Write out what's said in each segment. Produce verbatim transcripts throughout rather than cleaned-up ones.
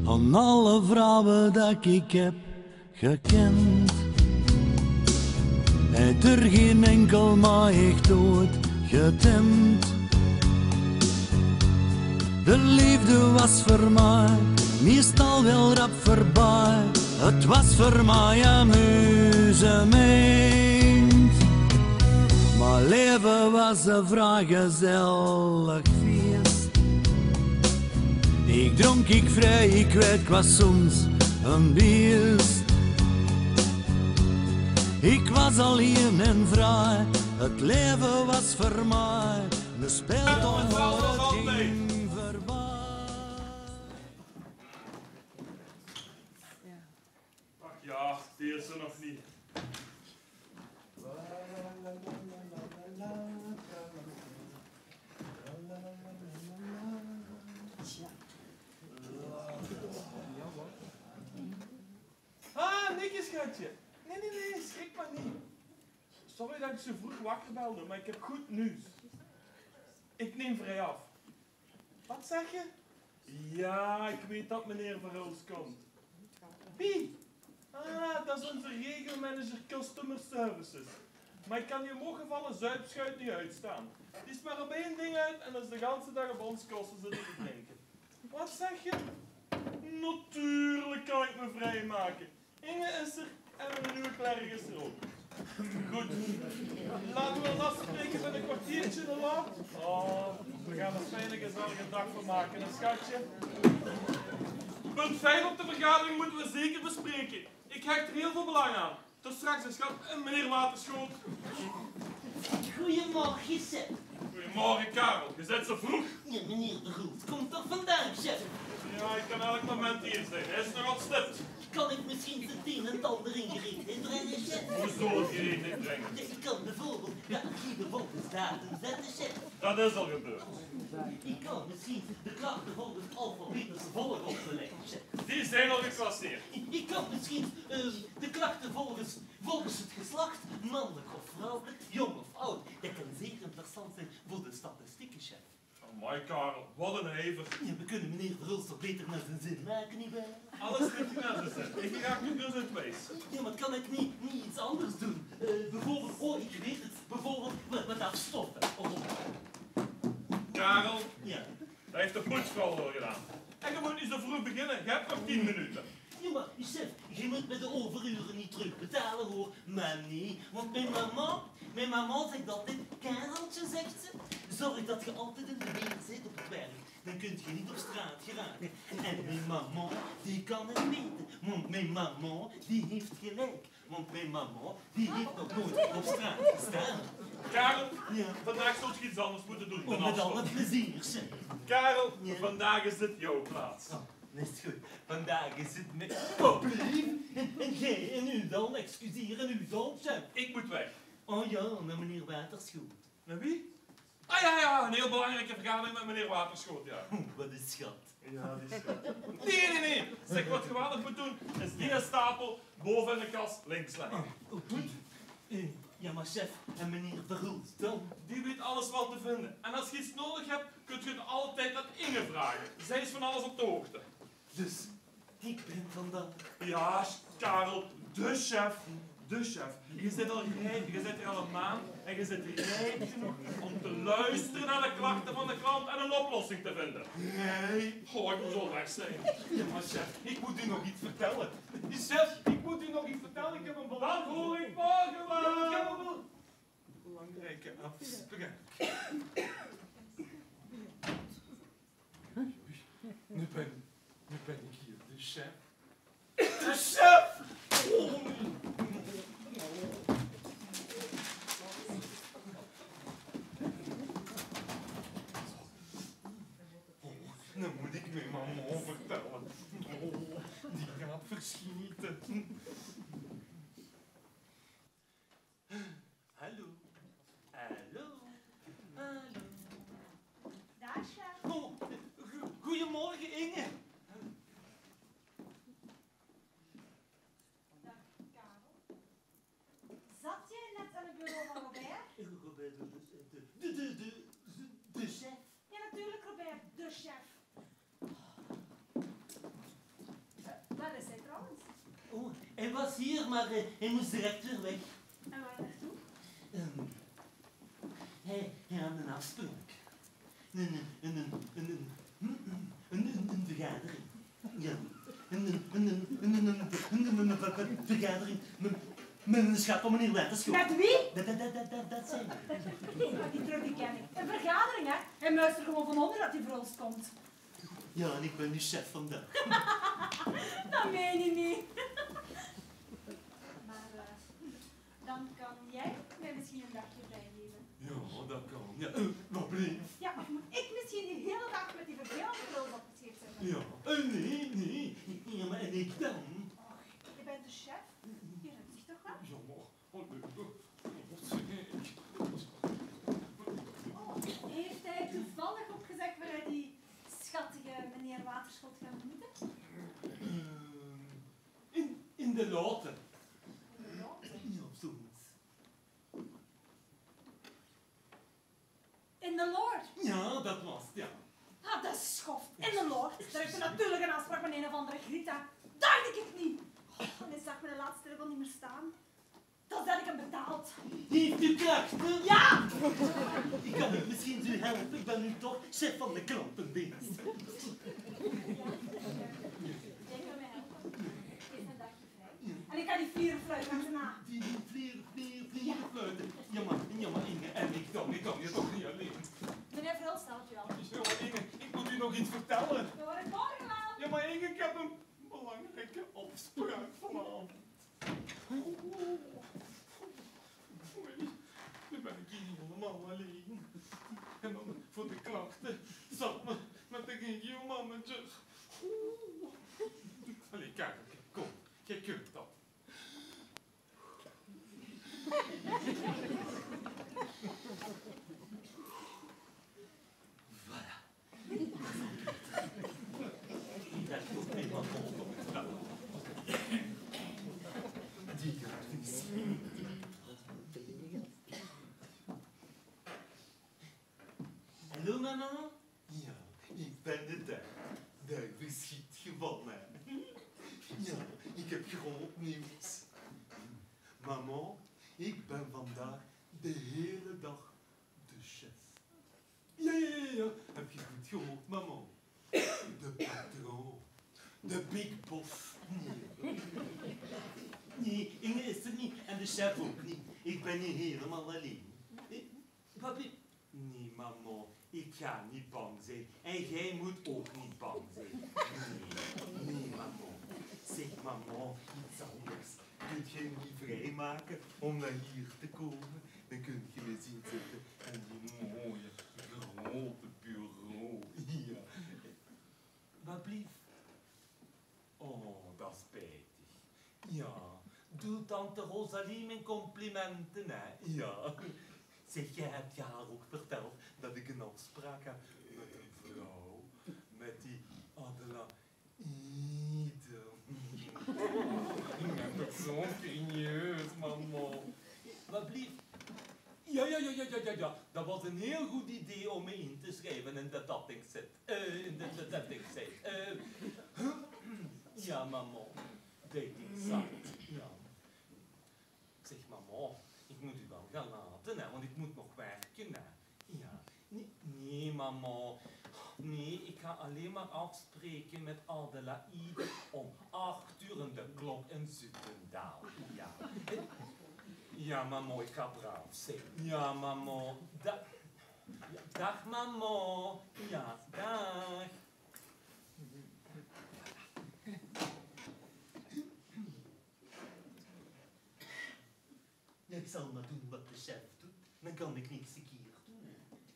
aan alle vrouwen dat ik heb gekend. Hij er geen enkel maar echt dood getemd. De liefde was voor mij meestal wel rap voorbij. Het was voor mij amusement. Maar leven was een vrijgezellig feest. Ik dronk, ik vrij, ik weet, ik was soms een beest. Ik was alleen en vrij, het leven was voor mij een speeltuin waar het ging voorbij. Ach ja, die is er nog niet. Ah, Nicky schatje. Nee, nee, nee, schrik maar niet. Sorry dat ik zo vroeg wakker belde, maar ik heb goed nieuws. Ik neem vrij af. Wat zeg je? Ja, ik weet dat meneer Verhulst komt. Wie? Ah, dat is onze regelmanager Customer Services. Maar ik kan je omhoog gevallen zuipschuit niet uitstaan. Die is maar op één ding uit en dat is de hele dag op ons kosten zitten te drinken. Wat zeg je? Natuurlijk kan ik me vrijmaken. Inge is er en een nieuwe klerk is er ook. Goed. Laten we ons afspreken met een kwartiertje de laat. Oh, we gaan er fijne gezellige dag van maken, een schatje. Punt vijf op de vergadering moeten we zeker bespreken. Ik hecht er heel veel belang aan. Tot straks, een schat en meneer Waterschoot. Goedemorgen, chef. Goedemorgen, Karel. Je zit zo vroeg. Ja, meneer de Groot komt toch vandaag, chef? Ja, ik kan elk moment hier zijn. Hij is nog ontstipt. Kan ik misschien het een en het ander in gereedheid brengen, chef? Hoezo het gereedheid brengen? Ja, ik kan bijvoorbeeld de archieven volgens datum zetten, chef. Dat is al gebeurd. Ik kan misschien de klachten volgens alfabetische volgorde leggen, chef. Die zijn al geclasseerd. Ik kan misschien uh, de klachten volgens, volgens het geslacht, mannelijk of vrouwelijk, jong of oud. Dat kan zeker interessant zijn voor de statistieken, chef. Amai, Karel, wat een hever. Ja, we kunnen meneer Verhulst toch beter naar zijn zin maken, nietwaar? Alles ligt naar zijn zin. Ik raak nu dus het wijs. Ja, maar kan ik niet, niet iets anders doen? Uh, bijvoorbeeld, oh, ik weet het, bijvoorbeeld met, met afstoffen. Oh. Karel, Ja. dat heeft de poetsvrouw al gedaan. En je moet niet zo vroeg beginnen, je hebt nog tien minuten. Ja, maar chef, je moet met de overuren niet terugbetalen, hoor. Maar nee, want mijn mama, mijn mama zegt altijd, Kareltje, zegt ze, zorg dat je altijd in de weer zit op het werk. Dan kun je niet op straat geraken. En mijn mama, die kan het weten. Want mijn mama, die heeft gelijk. Want mijn mama, die heeft nog nooit op straat gestaan. Karel, Ja. vandaag zult je iets anders moeten doen. Oh, met alle plezier, chef. Karel, Ja. vandaag is dit jouw plaats. Oh, dat is goed. Vandaag is het met Poplief. En, en jij en u dan, excuseer, en u dan, chef. Ik moet weg. Oh ja, met meneer Waterschoot. Met wie? Ah ja, ja, een heel belangrijke vergadering met meneer Waterschoot, ja. Oeh, wat een schat. Ja, die is goed. Nee, nee, nee. Zeg, wat je wel moet doen, is die stapel boven in de kast links leggen. Oh, goed. Uh, ja, maar chef, en meneer Verhulst dan? Die weet alles wel te vinden. En als je iets nodig hebt, kunt je het altijd aan Inge vragen. Zij is van alles op de hoogte. Dus, ik ben vandaag. Ja, Karel, de chef. De chef. Je zit, al rij, je zit hier al een maand en je zit rijp genoeg om te luisteren naar de klachten van de klant en een oplossing te vinden. Nee. Oh, ik moet zo weg zijn. Ja, maar chef, ik moet u nog iets vertellen. Chef, ik moet u nog iets vertellen. Ik heb een Dat belangrijk... hoor ik morgen wel. Ik heb een belangrijke afspraak. Nu ben, nu ben ik hier, de chef. De chef! Oh. Nou moet ik mijn mama vertellen. Oh, die gaat verschieten. Hallo. Hallo. Hallo. Daar, chef. Oh, go- goedemorgen Inge. Dag, Karel. Zat jij net aan het bureau van Robert? Robert, de, de, de, de, de chef. Ja, natuurlijk, Robert, de chef. hier, maar uh, hij moest direct weer weg. En waar naartoe? Um, hij, hij had een afspraak. Een, een, een, een, een, een, een, een vergadering. Ja, een, een, een, een, een, een, een, een vergadering met, met een schat om meneer Wetenschap. Met wie? Dat, dat, dat, dat, dat, dat zijn we. Maar die terug die ken ik. Een vergadering, hè? Hij muist er gewoon van onder dat hij voor ons komt. Ja, en ik ben nu chef vandaag. Dat meen je niet. Maar uh, dan kan jij mij misschien een dagje vrijgeven. Ja, dat kan. Ja, uh, wat blieft. Ja, maar moet ik misschien die hele dag met die vervelende bril op het schild zitten? Ja, uh, nee, nee. Ja, maar en ik dan? Och, je bent de chef. Je runt zich toch wel? Ja, maar... Oh, nee, wat zeg ik? Oh, heeft hij toevallig ook gezegd waar hij die schattige meneer Waterschot gaat ontmoeten? In, in de loten. Ja, zoiets. In de Lord. Ja, dat was het, ja. Ah, dat is schoft. In de Lord. Daar heeft hij natuurlijk een afspraak met een of andere Grita. Dacht ik het niet. Oh, en hij zag me de laatste regel niet meer staan. Dat had ik hem betaald. Heeft u krachten? Ja! Ik kan u misschien u helpen. Ik ben nu toch chef van de klantendienst. Jij kan mij helpen. Geef een dagje vrij. En ik ga die vlierenfluit aan zijn na. Die vlieren, vlieren, vlieren fluiten. Ja, maar, ja, maar Inge, en ik dan, ik kan je toch niet alleen. Meneer Vril stelt je al. Ja, maar Inge, ik moet u nog iets vertellen. Dat hoor ik morgen wel. Ja, maar Inge, ik heb een belangrijke afspraak vanavond. Oei, nu ben ik hier helemaal alleen. En dan voor de klachten zat me met de regio-manager. Allee, kijk, kom, jij kunt dat. Voilà. Dat komt helemaal vol op het vrouw. Die gratis. Hallo mama? Ja, ik ben de duif. Duif verschiet gewonnen. Ja, ik heb groot nieuws. Mama, ik ben vandaag de hele dag de chef. Ja, ja, ja, ja. Heb je goed gehoord, mama? De patroon. De big boss. Nee. Nee, Inge is er niet. En de chef ook niet. Ik ben hier helemaal alleen. Nee, papi? Nee, mama. Ik ga niet bang zijn. En jij moet ook niet bang zijn. Nee, nee, mama. Zeg, mama, iets anders. Kunt jij me niet vrijmaken om naar hier te komen? Dan kun je me zien zitten en die mooie, grote bureau. Ja. Wat blief? Oh, dat is spijtig. Ja, doe tante Rosalie mijn complimenten, hè? Ja. Zeg, jij hebt je haar ook verteld dat ik een afspraak heb met een vrouw, met die Adelaide. Ik ben toch zo serieus, mama. Wat blief? Ja, ja, ja, ja, ja, ja, ja. Dat was een heel goed idee om me in te schrijven in de datingset. Eh, in de, de datingset. Eh, ja, mama. Datingset. Ja. Zeg, mama, ik moet u wel gaan laten, hè, want ik moet nog werken, hè. Ja. Nee, nee, mama. Nee, ik ga alleen maar afspreken met Adelaide om acht uur in de klok in Zutendaal. Ja. Ja, mama, ik ga braaf zijn. Ja, mama. Da ja, dag, mama. Ja, dag. Ja, ik zal maar doen wat de chef doet. Dan kan ik niks verkeerd doen.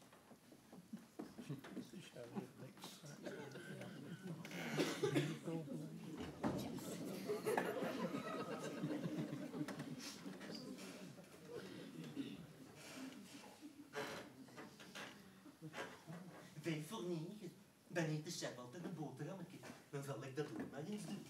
Vijf voor negen. Dan eet de chef altijd een boterhammetje. Dan zal ik dat ook maar eens doen.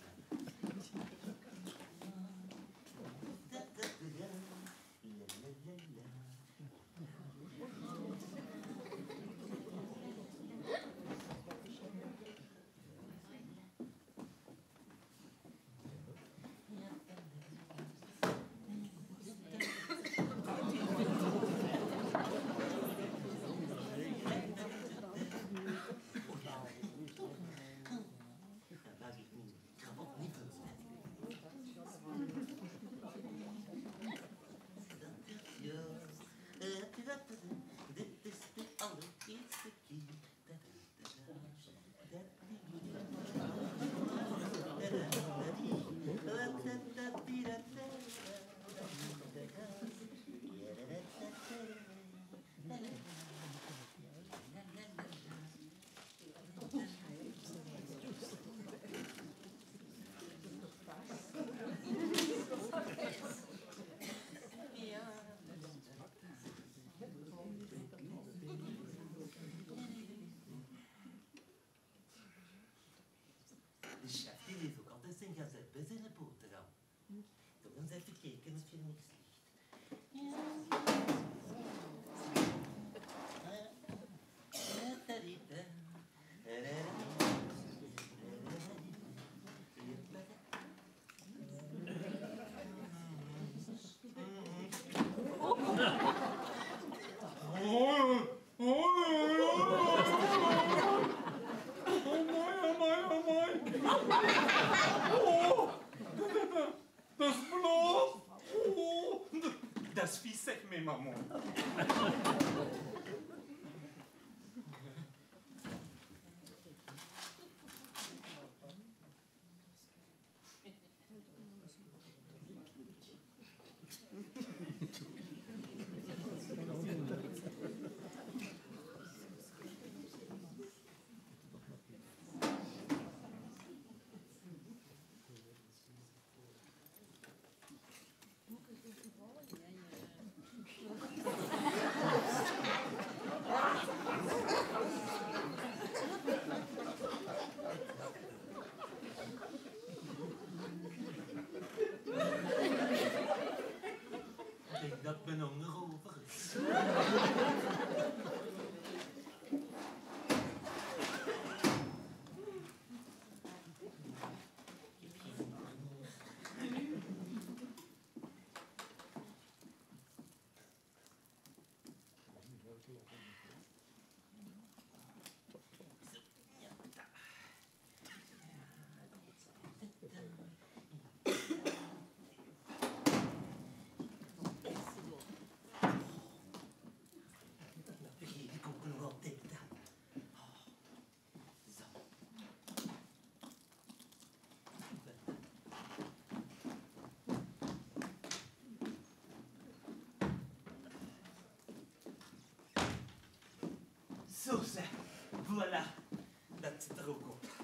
Zo zeg. Voilà. Dat zit er ook op.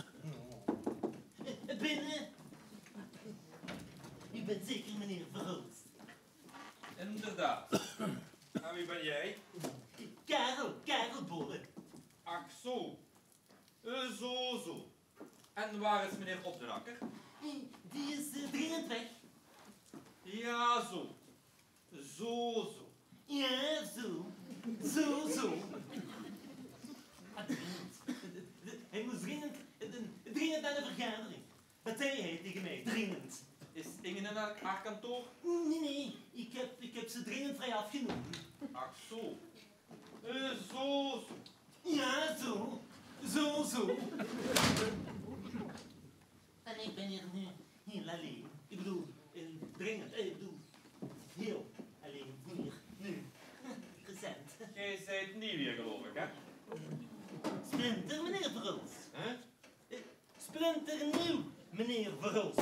Binnen. U bent zeker meneer Verhulst. Inderdaad. En wie ben jij? Karel, Karel Bolle. Ach zo. Uh, zo, zo. En waar is meneer Op den Akker? Die is uh, dringend weg. Ja, zo. Zo, zo. Ja, zo. Zo, zo. Ah, dringend. Hij moest dringend, dringend naar de vergadering. Dat zei hij tegen mij, dringend. Is Inge in haar, haar kantoor? Nee, nee, ik heb, ik heb ze dringend vrij afgenomen. Ach zo. Uh, zo, zo. Ja, zo. Zo, zo. En ik ben hier nu heel alleen. Ik bedoel, in dringend, ik bedoel, heel alleen. Hier, nu. Recent. Jij zijt nieuw hier, geloof ik, hè? Splinter, meneer Verhulst. Huh? Splinternieuw, meneer Verhulst.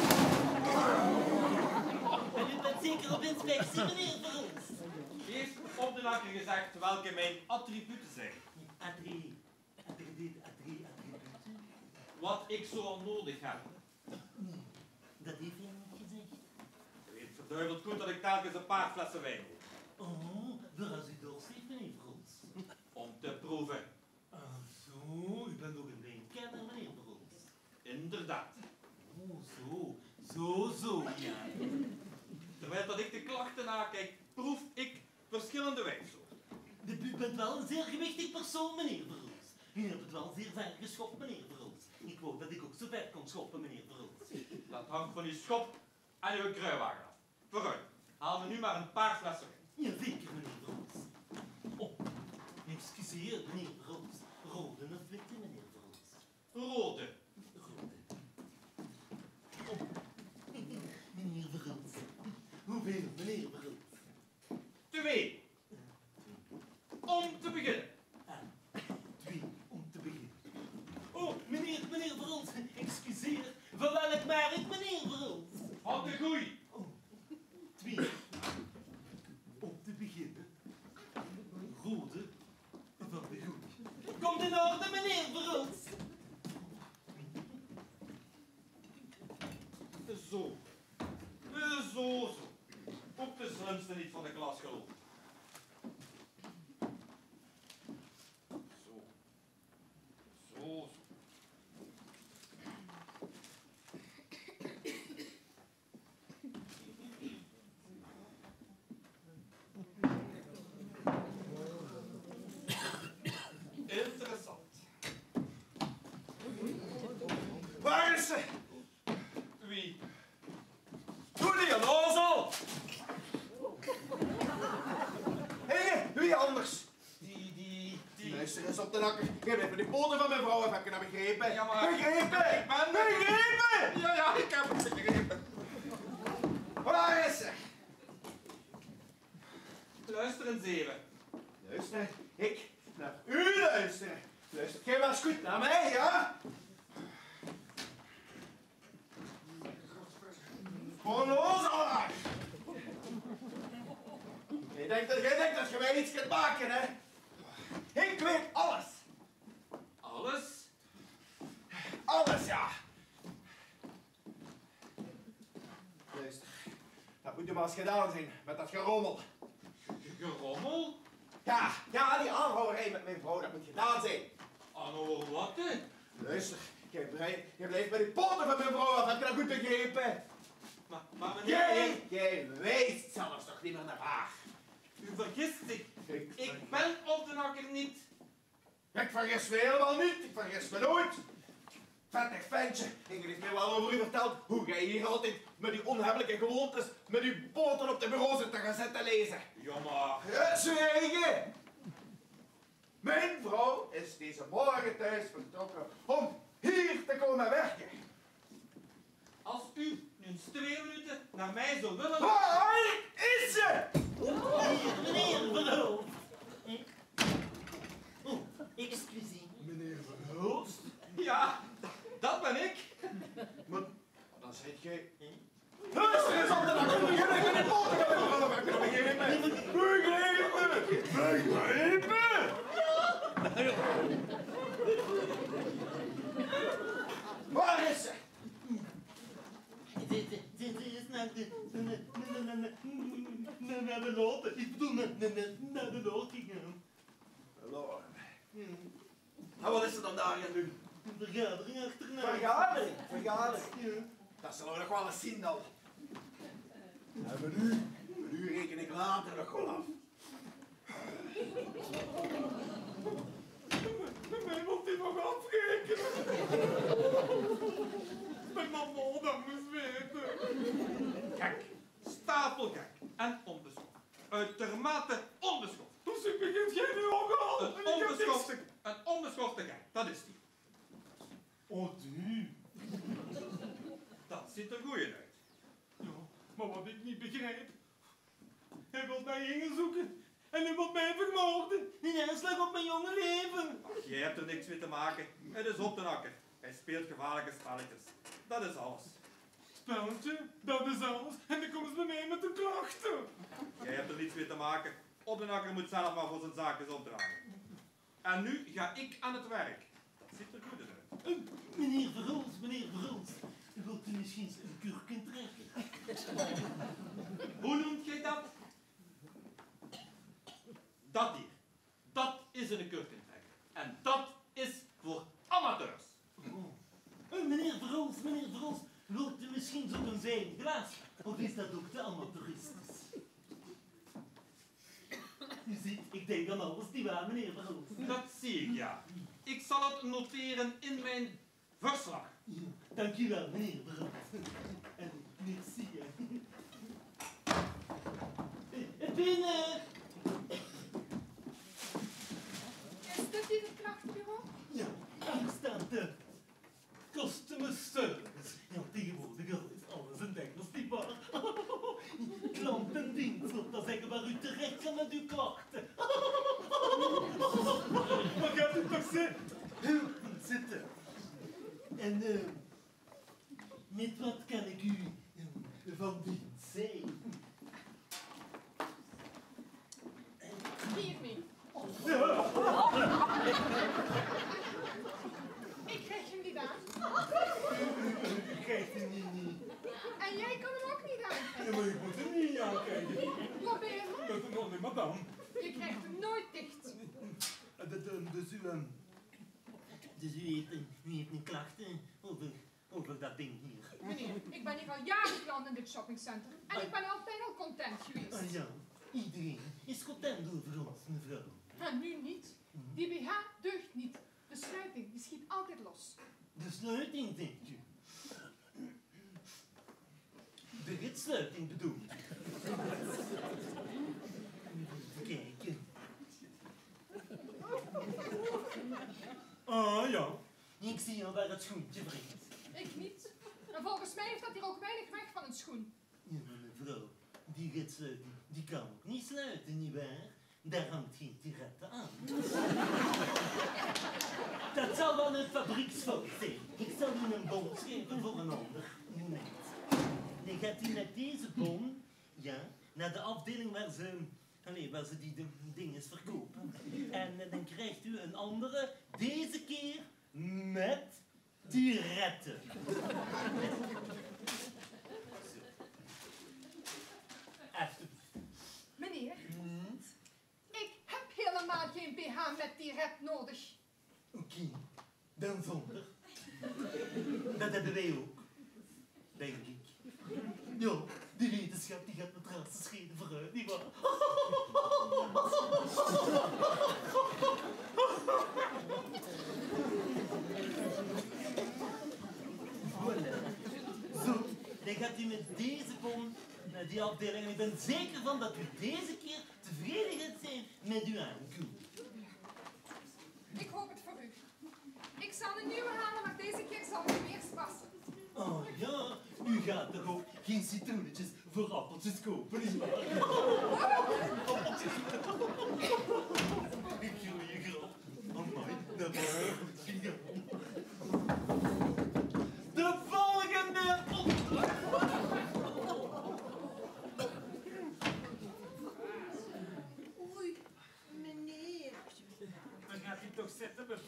En u bent zeker op inspectie, meneer Verhulst. Heeft Op den Akker gezegd welke mijn attributen zijn? Adrie, adrie, adrie, attributen. Wat ik zoal nodig heb. Dat heeft hij niet gezegd. Je weet verduiveld goed dat ik telkens een paar flessen wijn wil. Oh, waar als u dorst heeft, meneer Verhulst. Om te proeven. Ah, zo, u bent ook een wijnkenner, meneer Verhulst. Inderdaad. Oh, zo, zo, zo, ja. Terwijl dat ik de klachten nakijk, proef ik verschillende wijnsoorten. De, u bent wel een zeer gewichtig persoon, meneer Verhulst. U hebt het wel zeer ver geschopt, meneer Verhulst. Ik wou dat ik ook zo ver kon schoppen, meneer Verhulst. Dat hangt van uw schop en uw kruiwagen af. Vooruit, haal me nu maar een paar flessen wijn. Jazeker, meneer Verhulst. Oh, excuseer, meneer Verhulst. Rode of witte, meneer Verhulst? Rode. Rode. Oh, meneer Verhulst. Hoeveel, meneer Verhulst? Twee. Om te beginnen. Ah, twee, om te beginnen. Oh, meneer, meneer Verhulst, excuseer. Van welk merk, meneer Verhulst? Van de goeie. Oh, twee. Om te beginnen. Rode van de goeie. Komt in orde, meneer Verhulst. Zo. Eh, Zo, zo. Ook de slimste niet van de klas geloof. Zo. Zo, zo. Interessant. Waar is ze? Wie? Jullie onnozel! Hé, wie anders? Die, die, die. Luister eens op de nakker. Je hebt die poten van mijn vrouw af, heb je dat begrepen? Ja, maar- Begrepen! Ik ben- Begrepen! Ja, ja, ik heb het begrepen. Waar is ze? Luister eens even. Luister, ik naar u luisteren. Luister, jij was goed naar mij, ja? Onnozelaar! Jij denkt dat, jij denkt dat je mij iets kunt maken, hè? Ik weet alles. Alles? Alles, ja. Luister, dat moet je maar eens gedaan zijn met dat gerommel. Gerommel? Ja, ja, die aanhouderij met mijn vrouw, dat moet gedaan zijn. Anno, wat hè? Luister, jij blijft, jij blijft bij die poten van mijn vrouw af, heb je dat goed begrepen? Maar, maar meneer... Jij, jij wijst zelfs nog niet meer naar haar. U vergist zich. Ik, Ik ben Op den Akker niet. ik vergis me helemaal niet, ik vergis me nooit. Vettig ventje, ik heeft mij wel over u verteld hoe jij hier altijd met die onhebbelijke gewoontes, met uw boten op de bureau zit te gaan zitten lezen. Ja, maar... Ja, zwijgen! Mijn vrouw is deze morgen thuis vertrokken om hier te komen werken. Als u nu eens twee minuten naar mij zou willen... Waar is ze? Meneer, meneer Verhulst. Oh, excuseer. Meneer Verhulst? Ja, dat ben ik. Maar dan zeg jij... Luister eens op de nacht, jullie kunnen de poten van mijn vrouw werken, begrepen? Begrepen! Begrepen! Waar is ze? Dit dit is naar de... naar de Noord. Ik bedoel, naar de Noord gegaan. Verloren. En wat is er dan daar gaan doen? Een vergadering achterna. Vergadering? Vergadering? Ja. Dat zullen we nog wel eens zien dan. En met u, met u reken ik later nog wel af. Met mij moet hij nog afrekenen. Mijn mama dat moest weten. Gek, stapelgek en onbeschoft. Uitermate onbeschoft. Dus ik begint jij nu ook al? Een onbeschofte, een onbeschofte gek, dat is die. Oh, die. Dat ziet er goed uit. Ja, maar wat ik niet begrijp. Hij wil mij heen zoeken. En hij wil mij vermoorden. Een aanslag op mijn jonge leven. Ach, jij hebt er niks mee te maken. Het is op de nakker. Hij speelt gevaarlijke spelletjes. Dat is alles. Spelletje? Dat is alles. En dan komen ze bij mij met de klachten. Jij hebt er niets mee te maken. Op de nakker moet zelf maar voor zijn zaakjes opdragen. En nu ga ik aan het werk. Dat ziet er goed uit. Uh, meneer Verhulst, meneer Verhulst. Wilt u misschien een kurken trekken? Hoe noemt jij dat? Dat hier. Dat is een kurkentrekker. En dat is voor amateurs. Oh. Uh, meneer Verhulst, meneer Verhulst. Wilt u misschien zo'n zijn glas? Of is dat ook te amateuristisch? U ziet, ik denk aan alles die waar, meneer Verhulst. Dat zie ik, ja. Ik zal het noteren in mijn verslag. Ja, dankjewel, meneer Verhulst. En merci. Uh, binnen! Is dit hier het klachtbureau? Ja, hier staat de customer service. Ja, tegenwoordig is alles een Engels niet waar. Klantendienst, dat zeggen waar u terecht kan met uw klachten. Wat gaat u toch zitten? Zitten. En uh, met wat kan ik u uh, van dienst zijn? Hiermee. Ik krijg hem niet aan. U krijgt hem niet, niet. En jij kan hem ook niet aan. Ja, maar ik moet hem niet aankijken. Probeer maar. Dat is nog niet, madame. Je krijgt hem nooit dicht. Dus u, um, dus u heeft een, u heeft een klacht uh, over, over dat ding hier. Meneer, ik ben hier al jaren klant in dit shoppingcentrum. En ik ben altijd al content geweest. Ah ja, iedereen is content over ons, mevrouw. En nu niet. Die B H deugt niet. De sluiting die schiet altijd los. De sluiting, denkt u? De ritsluiting bedoelt u? Even kijken. Ah, ja. Ik zie al waar het schoentje wringt. Ik niet. En volgens mij heeft dat hier ook weinig weg van een schoen. Ja, maar mevrouw, die ritsluiting, die kan ook niet sluiten, nietwaar? Daar hangt geen tirette aan. Dat zal wel een fabrieksfout zijn. Ik zal u een bon geven voor een ander moment. Dan gaat u met deze bon, ja, naar de afdeling waar ze, allez, waar ze die de, dingen verkopen. En uh, dan krijgt u een andere, deze keer met tirette. Alsjeblieft. Meneer, ik heb helemaal geen B H met die red nodig. Oké, okay. Dan zonder. Dat hebben wij ook, denk ik. Ja, de wetenschap die gaat met raarste scheden vooruit, nietwaar? Voilà. Zo, dan gaat u met deze bon naar die afdeling en ik ben zeker van dat u deze keer tevreden gaat zijn met uw aankoop. Ik hoop het voor u. Ik zal een nieuwe halen, maar deze keer zal het weer passen. Oh ja, u gaat toch ook geen citroenetjes voor appeltjes kopen, nietwaar? Ik gooi je grap. Amai, dat was wel goed gegaan. De volgende Oei, meneer. Dan gaat u toch zitten, mevrouw.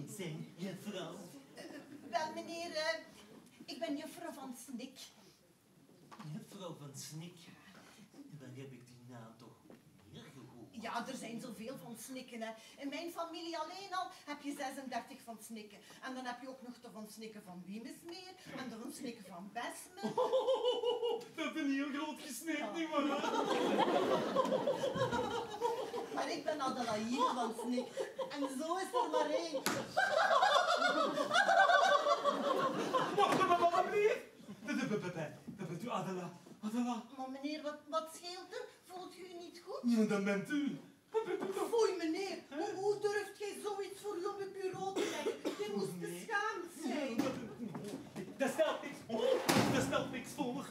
zijn, juffrouw? Uh, wel, meneer, uh, ik ben juffrouw van Snik. Juffrouw van Snik? Waar heb ik die naam toch meer gehoord? Ja, er zijn zoveel van Snikken, hè. In mijn familie alleen al heb je zesendertig van Snikken. En dan heb je ook nog de van Snikken van Wiemesmeer en de van Snikken van Besme. Oh, oh, oh, oh, dat is een heel groot gesnit, Ja. niet waar? Maar ik ben Adelaïde van Snik. En zo is er maar één. Wacht, maar wat, meneer? Dat bent u, Adela. Adela. Maar meneer, wat, wat scheelt er? Voelt u u niet goed? Ja, dan bent u. Wat bent u toch? Foei, meneer. Hoe, hoe durft gij zoiets voor u op het bureau te leggen? Je moest beschaamd zijn. Dat stelt niks voor. Dat stelt niks voor.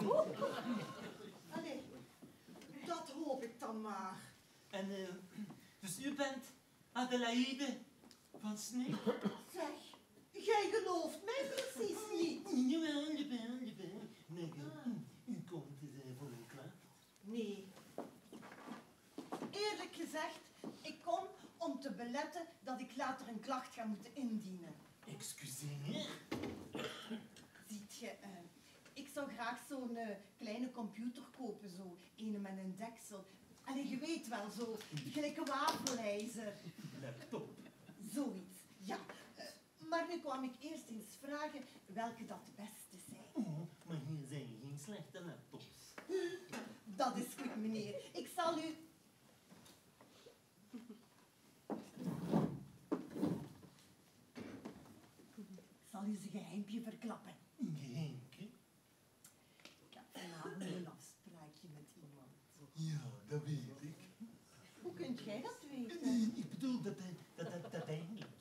Allee, dat hoop ik dan maar. En, uh, dus u bent Adelaïde van Snik? Zeg, jij gelooft mij precies niet. Jawel, jawel, jawel. Maar uh, u komt uh, voor een klacht? Nee. Eerlijk gezegd, ik kom om te beletten dat ik later een klacht ga moeten indienen. Excuseer? Ziet je, uh, ik zou graag zo'n uh, kleine computer kopen, zo. Een met een deksel. Allee, je weet wel, zo. Gelijk een wafelijzer. Laptop. Zoiets, ja. Uh, maar nu kwam ik eerst eens vragen welke dat de beste zijn. Oh, maar hier zijn geen slechte laptops. Dat is goed, meneer. Ik zal u... Ik zal u zijn geheimpje verklappen. Een geheimke? Ik heb vanavond een afspraakje met iemand. Ja, dat weet ik. Hoe kunt jij dat weten? Ik bedoel, dat, dat, dat, dat denk ik.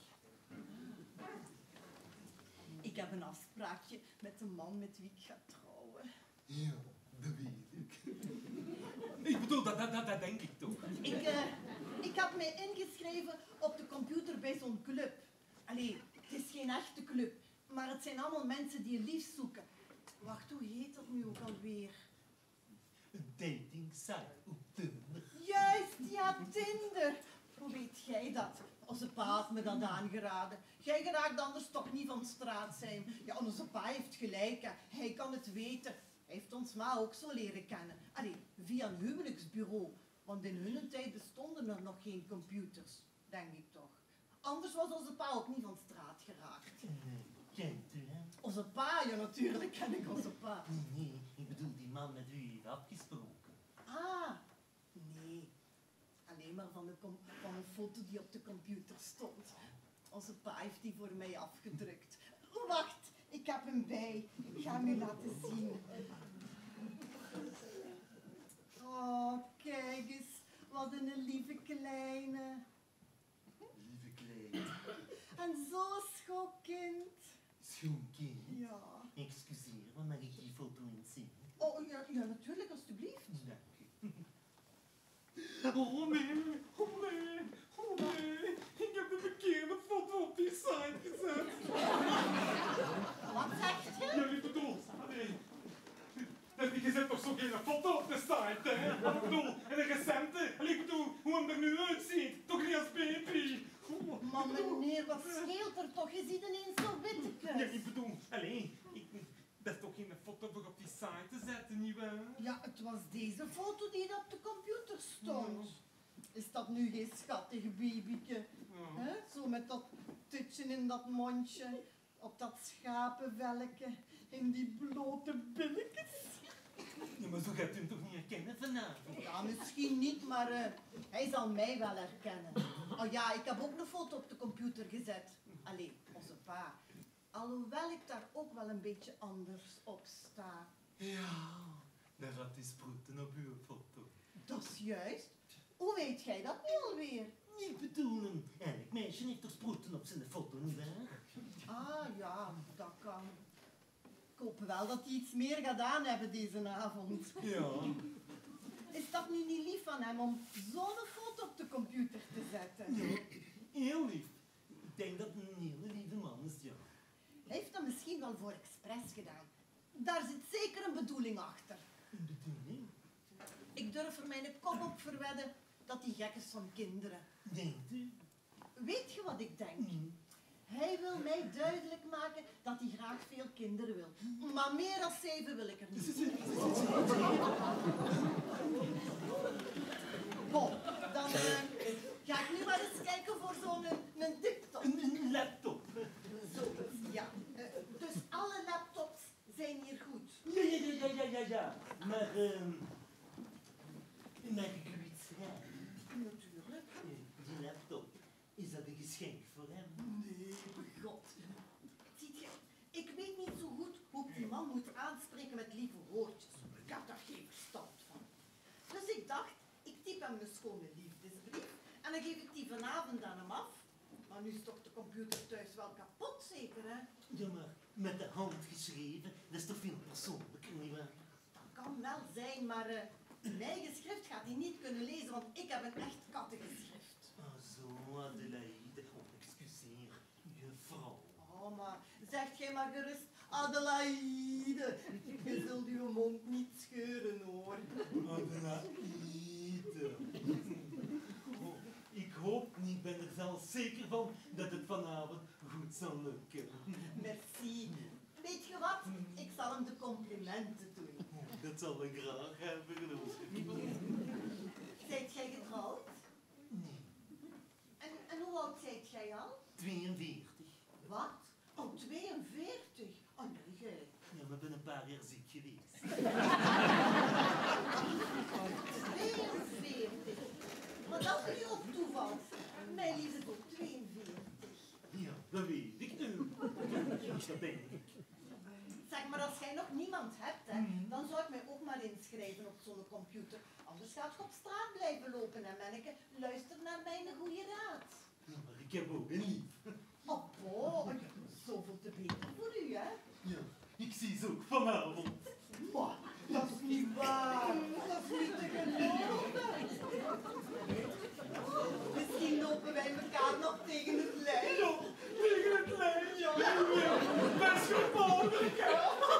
Ik heb een afspraakje met de man met wie ik ga trouwen. Ja, dat weet ik. Ik bedoel, dat, dat, dat, dat denk ik toch. Ik, uh, ik heb mij ingeschreven op de computer bij zo'n club. Allee, het is geen echte club, maar het zijn allemaal mensen die je lief zoeken. Wacht, hoe heet dat nu ook alweer? Een dating site op Tinder. Juist, ja, Tinder. Hoe weet jij dat? Onze pa had me dat aangeraden. Jij geraakt anders toch niet van straat zijn. Ja, onze pa heeft gelijk, hè. Hij kan het weten. Hij heeft ons ma ook zo leren kennen. Allee, via een huwelijksbureau. Want in hun tijd bestonden er nog geen computers. Denk ik toch. Anders was onze pa ook niet van straat geraakt. Uh, kent u hem? Onze pa, ja natuurlijk ken ik onze pa. Nee, nee, ik bedoel die man met wie u heeft afgesproken. Ah, nee. Alleen maar van, de com- van een foto die op de computer stond. Onze pa heeft die voor mij afgedrukt. Wacht, ik heb hem bij. Ik ga hem u laten zien. Oh, kijk eens. Wat een lieve kleine. Lieve klein. En zo schoon kind. Schoonkind. Ja. Excuseer, maar mag ik die foto eens zien? Oh, ja, ja natuurlijk, alstublieft. Dank u. Oh nee, oh nee, oh nee. Ik heb de verkeerde foto op die site gezet. Wat zegt je? Jullie bedoel, nee. Dat die gezet toch zo geen foto op de site, hè? Ik bedoel, en een recente. En ik bedoel, hoe hem er nu uitziet. Toch niet als baby. Oh. Maar meneer, wat scheelt er toch? Je ziet ineens zo Ja, wittekes. ik bedoel, alleen, ik, dat is toch geen foto voor op die site te zetten, nietwaar? Ja, het was deze foto die op de computer stond. Is dat nu geen schattig babyke? Ja. Hè? Zo met dat tutje in dat mondje, op dat schapenvelke, in die blote billetjes. Ja, maar zo gaat u hem toch niet herkennen vanavond? Ja, misschien niet, maar uh, hij zal mij wel herkennen. Oh ja, ik heb ook een foto op de computer gezet. Allee, onze pa. Alhoewel ik daar ook wel een beetje anders op sta. Ja, daar had hij sproeten op uw foto. Dat is juist. Hoe weet jij dat nu alweer? Ik bedoel, een elk meisje heeft toch sproeten op zijn foto, nietwaar? Ah ja, dat kan. Ik hoop wel dat hij iets meer gedaan hebben deze avond. Ja. Is dat nu niet lief van hem om zo'n foto op de computer te zetten? Ja, heel lief. Ik denk dat het een hele lieve man is, ja. Hij heeft dat misschien wel voor expres gedaan. Daar zit zeker een bedoeling achter. Een bedoeling? Ik durf er mijn kop op verwedden dat hij gek is van kinderen. Denkt u? Weet je wat ik denk? Mm. mij duidelijk maken dat hij graag veel kinderen wil. Maar meer dan zeven wil ik er niet. Bon, dan uh, ga ik nu maar eens kijken voor zo'n een, een TikTok. Een, een laptop. Zo, ja. Uh, dus alle laptops zijn hier goed. Ja, ja, ja, ja, ja, ja, ja. Maar, ehm... mag ik u iets schrijven? Natuurlijk. Die laptop, is dat een geschenk voor hem? Nee, god. Ziet je, ik weet niet zo goed hoe ik die man moet aanspreken met lieve woordjes. Ik heb daar geen verstand van. Dus ik dacht, ik typ hem een schone liefdesbrief en dan geef ik die vanavond aan hem af. Maar nu is toch de computer thuis wel kapot, zeker, hè? Ja, maar met de hand geschreven, dat is toch veel persoonlijker, nietwaar? Dat kan wel zijn, maar uh, mijn eigen schrift gaat hij niet kunnen lezen, want ik heb een echt kattengeschrift. Ah, zo, Adelaide. Oh, excuseer, juffrouw. Oh, maar zegt jij maar gerust, Adelaide. Je zult uw mond niet scheuren, hoor. Adelaide. Oh, ik hoop niet, ik ben er zelfs zeker van dat het vanavond goed zal lukken. Merci. Weet je wat? Ik zal hem de complimenten doen. Oh, dat zal ik graag hebben, geloof ik. Zijt jij getrouwd? Nee, En, en hoe oud zijt jij al? tweeënveertig. Wat? Oh, tweeënveertig? Oh, nee, jij. Ja, maar ik ben een paar jaar ziek geweest. tweeënveertig? Maar dat is nu ook toeval. Mijn lief is ook tweeënveertig. Ja, dat weet ik nu. Dat denk ik. Zeg maar, als jij nog niemand hebt, hè, dan zou ik mij ook maar inschrijven op zo'n computer. Anders gaat je op straat blijven lopen en manneke, luister naar mijn goede raad. Ja, maar ik heb ook een lief. Oh, oh, zoveel te beter voor u, hè? Ja, ik zie ze ook vanavond. Maar, dat is niet waar. Dat is niet te geloven. Misschien lopen wij elkaar nog tegen het lijf. Ja, tegen het lijf. Ja, best goed mogelijk, hè.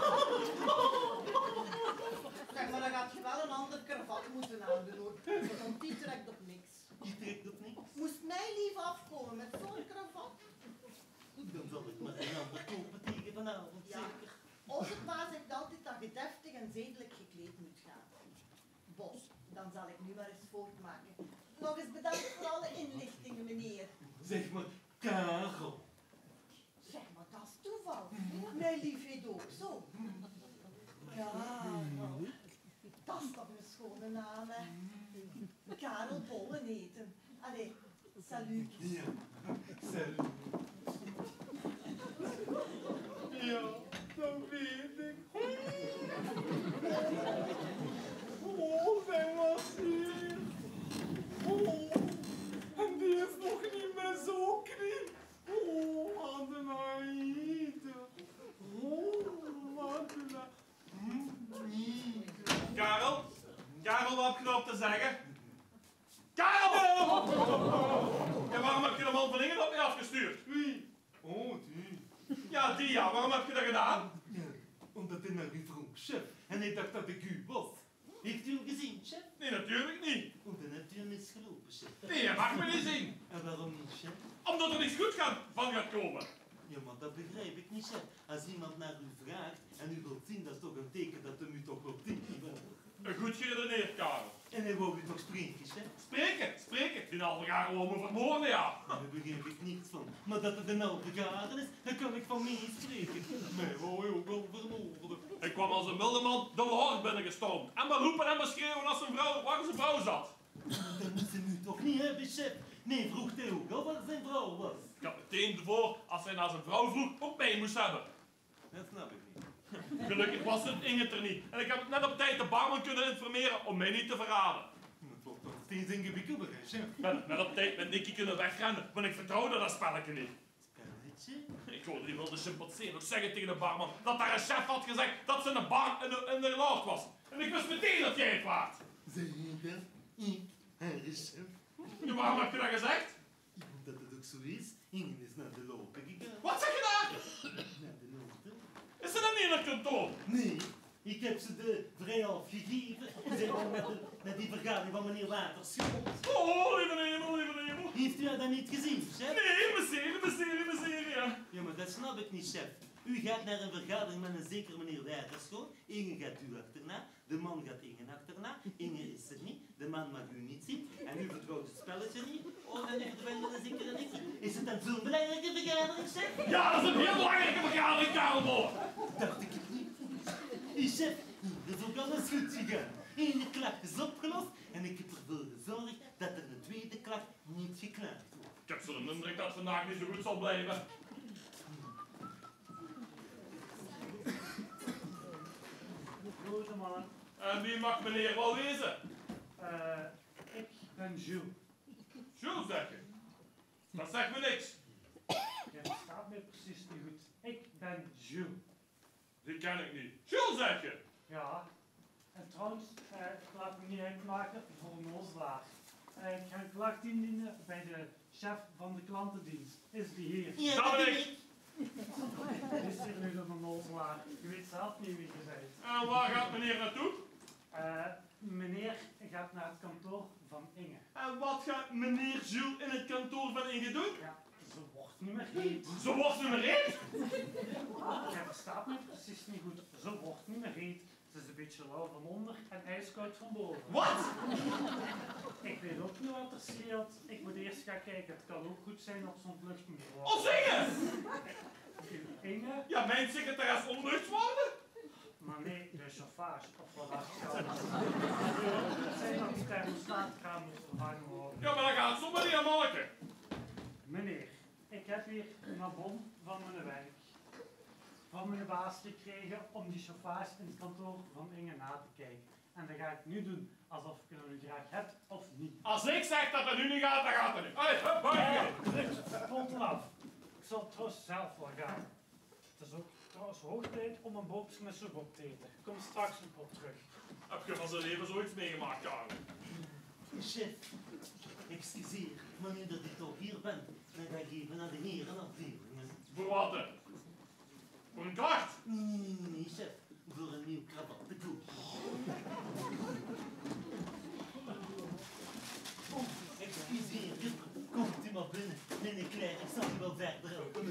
Zeg maar, dan gaat je wel een ander kravat moeten aandoen, hoor. Want die trekt op niks. Je trekt op niks. Moest mij lief afkomen met zo'n kravat? Dan zal ik maar een ander kopen tegen vanavond, Ja. zeker. Onze pa zegt altijd dat je deftig en zedelijk gekleed moet gaan. Bos, dan zal ik nu maar eens voortmaken. Nog eens bedankt voor alle inlichtingen, meneer. Zeg maar, Karel. Zeg maar, dat is toeval. Mijn lief heet ook zo. Karel. Dat is toch een schone naam, hè? Karel Bollen eten. Allee, salut. Ja, salut. Ja, dat weet ik. Oh, zij was hier. Oh, en die is nog niet meer zo knie. Oh, Adelaide. Oh, Adelaide. Karel? Karel, wat heb je erop te zeggen? Karel! Ja, waarom heb je de man van Ingen op mij afgestuurd? Wie? Oh, die. Ja, die ja. Waarom heb je dat gedaan? Ja, omdat hij naar u vroeg, chef. En hij dacht dat ik u was. Heeft u hem gezien, chef? Nee, natuurlijk niet. Oh, dan hebt u hem misgelopen, chef. Nee, je mag me niet zien. En waarom niet, chef? Omdat er niets goed gaat, van gaat komen. Ja, maar dat begrijp ik niet, chef. Als iemand naar u vraagt en u wilt zien, dat is toch een teken dat hem u toch wel tegen wil. Een goed geredeneerd, Karel. En hij wou u toch spreken, chef? Spreken, spreken. Die Alvergaren gewoon me vermoorden, ja. Daar begrijp ik niets van. Maar dat het een Alvergaren is, daar kan ik van meespreken. Mij wou hij ook wel vermoorden. Ik kwam als een wilde man de Lord binnengestormd. En me roepen en me schreeuwen als zijn vrouw, waar zijn vrouw zat. Dat moet ze nu toch niet hebben, chef? Nee, vroeg hij ook al waar zijn vrouw was. Ik had meteen ervoor, als hij naar zijn vrouw vroeg, ook mee moest hebben. Dat snap ik niet. Gelukkig was het Inget er niet. En ik heb net op tijd de barman kunnen informeren om mij niet te verraden. Het wordt toch steeds ingewikkelder, hè, chef? Ik ben net op tijd met Nicky kunnen wegrennen, want ik vertrouwde dat spelletje niet. Spelletje? Ik hoorde die wilde chimpansee nog zeggen tegen de barman dat daar een chef had gezegd dat ze een bar in de, in de Lord was. En ik wist meteen dat jij het waard. Zeg je dat? Ik, haar chef. Ja, waarom heb je dat gezegd? Ja, omdat het ook zo is. Ingen is naar de lopen gegaan. Wat zeg je daar? Naar de lopen? Is ze dan niet in het kantoor? Nee, ik heb ze de vrij afgegeven. Ze zijn met, de, met die vergadering van meneer Waterschot. Oh, lieve hemel, lieve hemel. Heeft u haar dan niet gezien, chef? Nee, meseer, meseer, meseer, ja. Ja, maar dat snap ik niet, chef. U gaat naar een vergadering met een zeker meneer Wijterschoon. Inge gaat u achterna. De man gaat Inge achterna. Inge is er niet. De man mag u niet zien. En u vertrouwt het spelletje niet. Oh, en u verdwijnt met een zekere niks. Is het dan zo'n belangrijke vergadering, chef? Ja, dat is een heel belangrijke vergadering, Karelboer. Dacht ik het niet. Hey, chef, dat is ook alles goed gegaan. Eén klacht is opgelost en ik heb ervoor gezorgd dat er een tweede klacht niet geklaagd wordt. Ik heb zo'n indruk dat het vandaag niet zo goed zal blijven. Goede mannen. En wie mag meneer wel wezen? Uh, ik ben Jules. Jules, zeg je? Dat zegt me niks. Je verstaat me precies niet goed. Ik ben Jules. Die ken ik niet. Jules, zeg je? Ja. En trouwens, uh, ik laat me niet uitmaken voor een ozelaar. Uh, ik ga een klacht indienen bij de chef van de klantendienst. Is die hier? Ja, Dat ben ik. Is hier nu dan een ozelaar? Je weet zelf niet wie je bent. En waar gaat meneer naartoe? Uh, meneer gaat naar het kantoor van Inge. En wat gaat meneer Jules in het kantoor van Inge doen? Ja, ze wordt niet meer heet. Zo wordt nummer één. Jij verstaat me precies niet goed. Ze wordt niet meer heet. Ze is een beetje lauw van onder en ijskoud van boven. Wat? Ik weet ook niet wat er scheelt. Ik moet eerst gaan kijken. Het kan ook goed zijn op zo'n vlucht moet worden. Of zingen? Inge? Ja, mijn secretaris onlucht worden? Maar nee, de chauffage. Of wat dat gaat. Het zijn dat die thermostaatkraan moet vervangen worden. Ja, maar dan gaat het zo meneer Malke. Meneer, ik heb hier een abon van mijn werk. Van mijn baas gekregen om die chauffage in het kantoor van Inge na te kijken. En dat ga ik nu doen, alsof ik er nu graag heb of niet. Als ik zeg dat het nu niet gaat, dan gaat het nu. Allee, hup, buiten. Komt eraf. Ik zal het trouwens zelf wel gaan. Het is ook trouwens hoog tijd om een bootje met soep op te eten. Ik kom straks nog op terug. Heb je van zijn leven zoiets meegemaakt, Karel? Chef, excuseer, maar nu dat ik toch hier ben, dan ga ik even naar de herenafdeling. Voor wat? hè? Voor een klacht? Nee, nee, nee, chef, voor een nieuw krabat te koop. Oh, excuseer, juffrouw, komt u maar binnen. Meneer Klein, ik zal u wel verder helpen.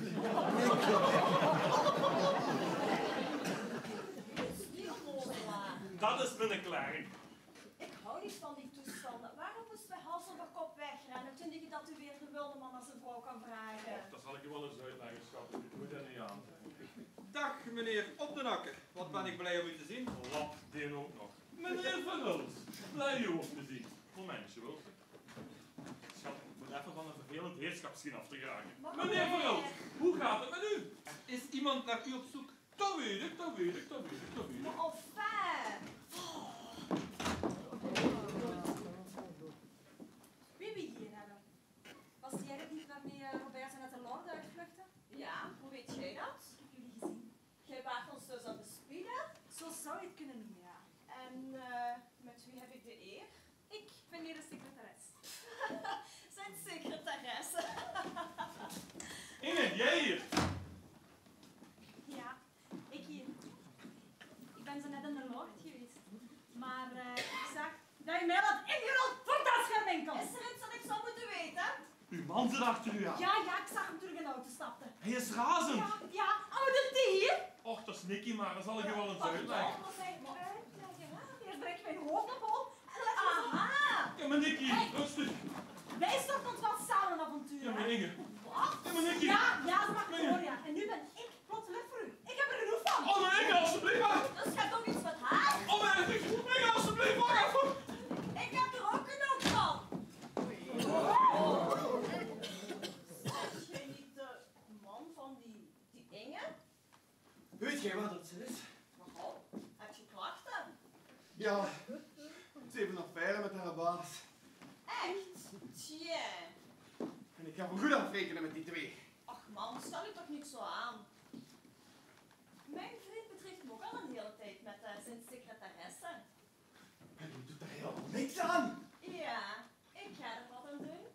Dat is mijn Klein. Ik hou niet van die toestanden. Waarom moesten we hals over kop wegrennen toen je dat u weer de wilde man als een vrouw kan vragen? Dat zal ik je wel eens uitleggen, schat. Ik moet er niet aan. Dag meneer Op den Akker, wat ben ik blij om u te zien. Lap, die ook nog. Meneer Van Huls, blij u ook te zien. Voor mensje wil ze. Schat, ik moet even van een vervelend heerschapsschien af te geraken. Maar Meneer Van Huls, hoe gaat het met u? Is iemand naar u op zoek? Dat weet ik, dat weet ik, dat weet ik, dat weet ik. Maar enfin! Wie wie hier hebben? Was jij het niet waarmee uh, Robert en uit de Lorde uitvluchtte? Ja, hoe weet jij dat? Ik heb jullie gezien. Jij waart ons dus aan de spieden? Zo zou je het kunnen noemen, ja. En uh, met wie heb ik de eer? Ik ben hier de secretaresse. Zijn secretaresse. Inge, jij hier? Ja, ik hier. Ik ben zo net in de Lord geweest. Maar uh, ik zag dat je mij had ingerold voor dat scherminkel. Is er iets dat ik zou moeten weten? Uw man zit achter u aan. Ja, ja, ik zag hem terug in de auto stappen. Hij is razend. Ja, ja. Oh, wat doet hij hier? Och, dat is Nicky, maar dat zal ik je wel eens Wacht, uitleggen. wat zei ik maar uitleggen? hè? Eerst breek ik mijn hoofd op hol en dan laat je aha! Ja, maar Nicky, rustig. Wij starten ons wat samen een avontuur, Ja, maar hè? Inge. Wat? Ja, maar Nicky. Ja, ja, ze mag het Nee. horen, ja. En nu ben ik plotseling voor u. Ik heb er genoeg van. Oh, maar Inge, alsjeblieft. maar. Dus ga toch iets met haar? Oh, maar Inge, Inge, alsjeblieft, wacht even. Ik heb er ook genoeg van. Is jij niet de man van die, die Inge? Weet jij wat het is? Nogal, heb je klachten? Ja, ze heeft een affaire met haar baas. Echt? Tja. En ik ga voor goed afrekenen met die twee. Ach man, stel je toch niet zo aan. Mijn vriend betreft hem ook al een hele tijd met uh, zijn secretaresse. En u doet daar helemaal niks aan. Ja, ik ga er wat aan doen.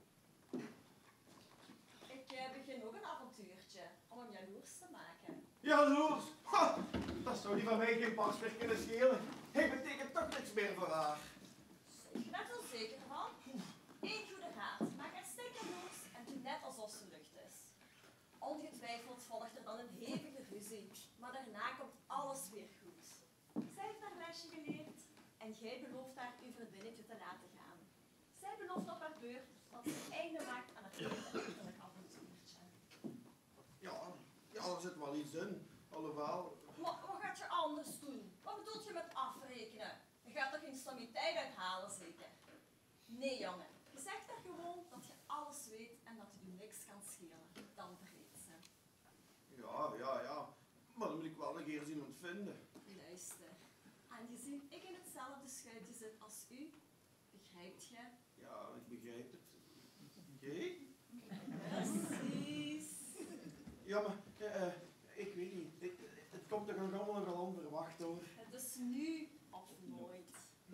Ik uh, begin ook een avontuurtje om hem jaloers te maken. Jaloers. Ha, dat zou die van mij geen pas meer kunnen schelen. Hij betekent toch niks meer voor haar. Ik ben er zo zeker van. Eén goede raad, maak haar steek jaloers en doe net alsof ze lucht is. Ongetwijfeld volgt er dan een hevige ruzie, maar daarna komt alles weer goed. Zij heeft haar lesje geleerd en jij belooft haar uw vriendinnetje te laten gaan. Zij belooft op haar beurt dat ze een einde maakt aan het liefdelijk avontuurtje. Ja, ja, er zit wel iets in. Alhoewel... Maar wat gaat je anders doen? Wat bedoelt je met afrekenen? Je gaat er geen sommiteit uithalen, zeker? Nee, jongen. Je zegt er gewoon dat je alles weet en dat je niks kan schelen. Dan vergeet ze. Ja, ja, ja. Maar dan moet ik wel nog eerst iemand vinden. Luister. Aangezien ik in hetzelfde schuitje zit als u, begrijpt je? Ja, ik begrijp het. Oké? Precies. Ja, maar eh, uh, ik weet niet. Het, het komt toch nog allemaal nog wel onverwacht hoor. Het is nu of nooit.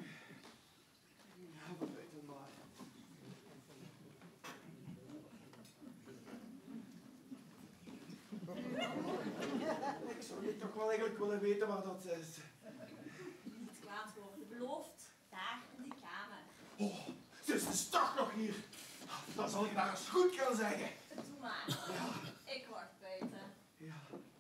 Ja, we weten maar. Ik zou niet toch wel eigenlijk willen weten waar dat is. Niet kwaad worden. Beloofd. Daar in die kamer. Oh, ze is dus toch nog hier. Dan zal ik daar eens goed gaan zeggen. Doe maar. Ja. Ik word buiten. Ja.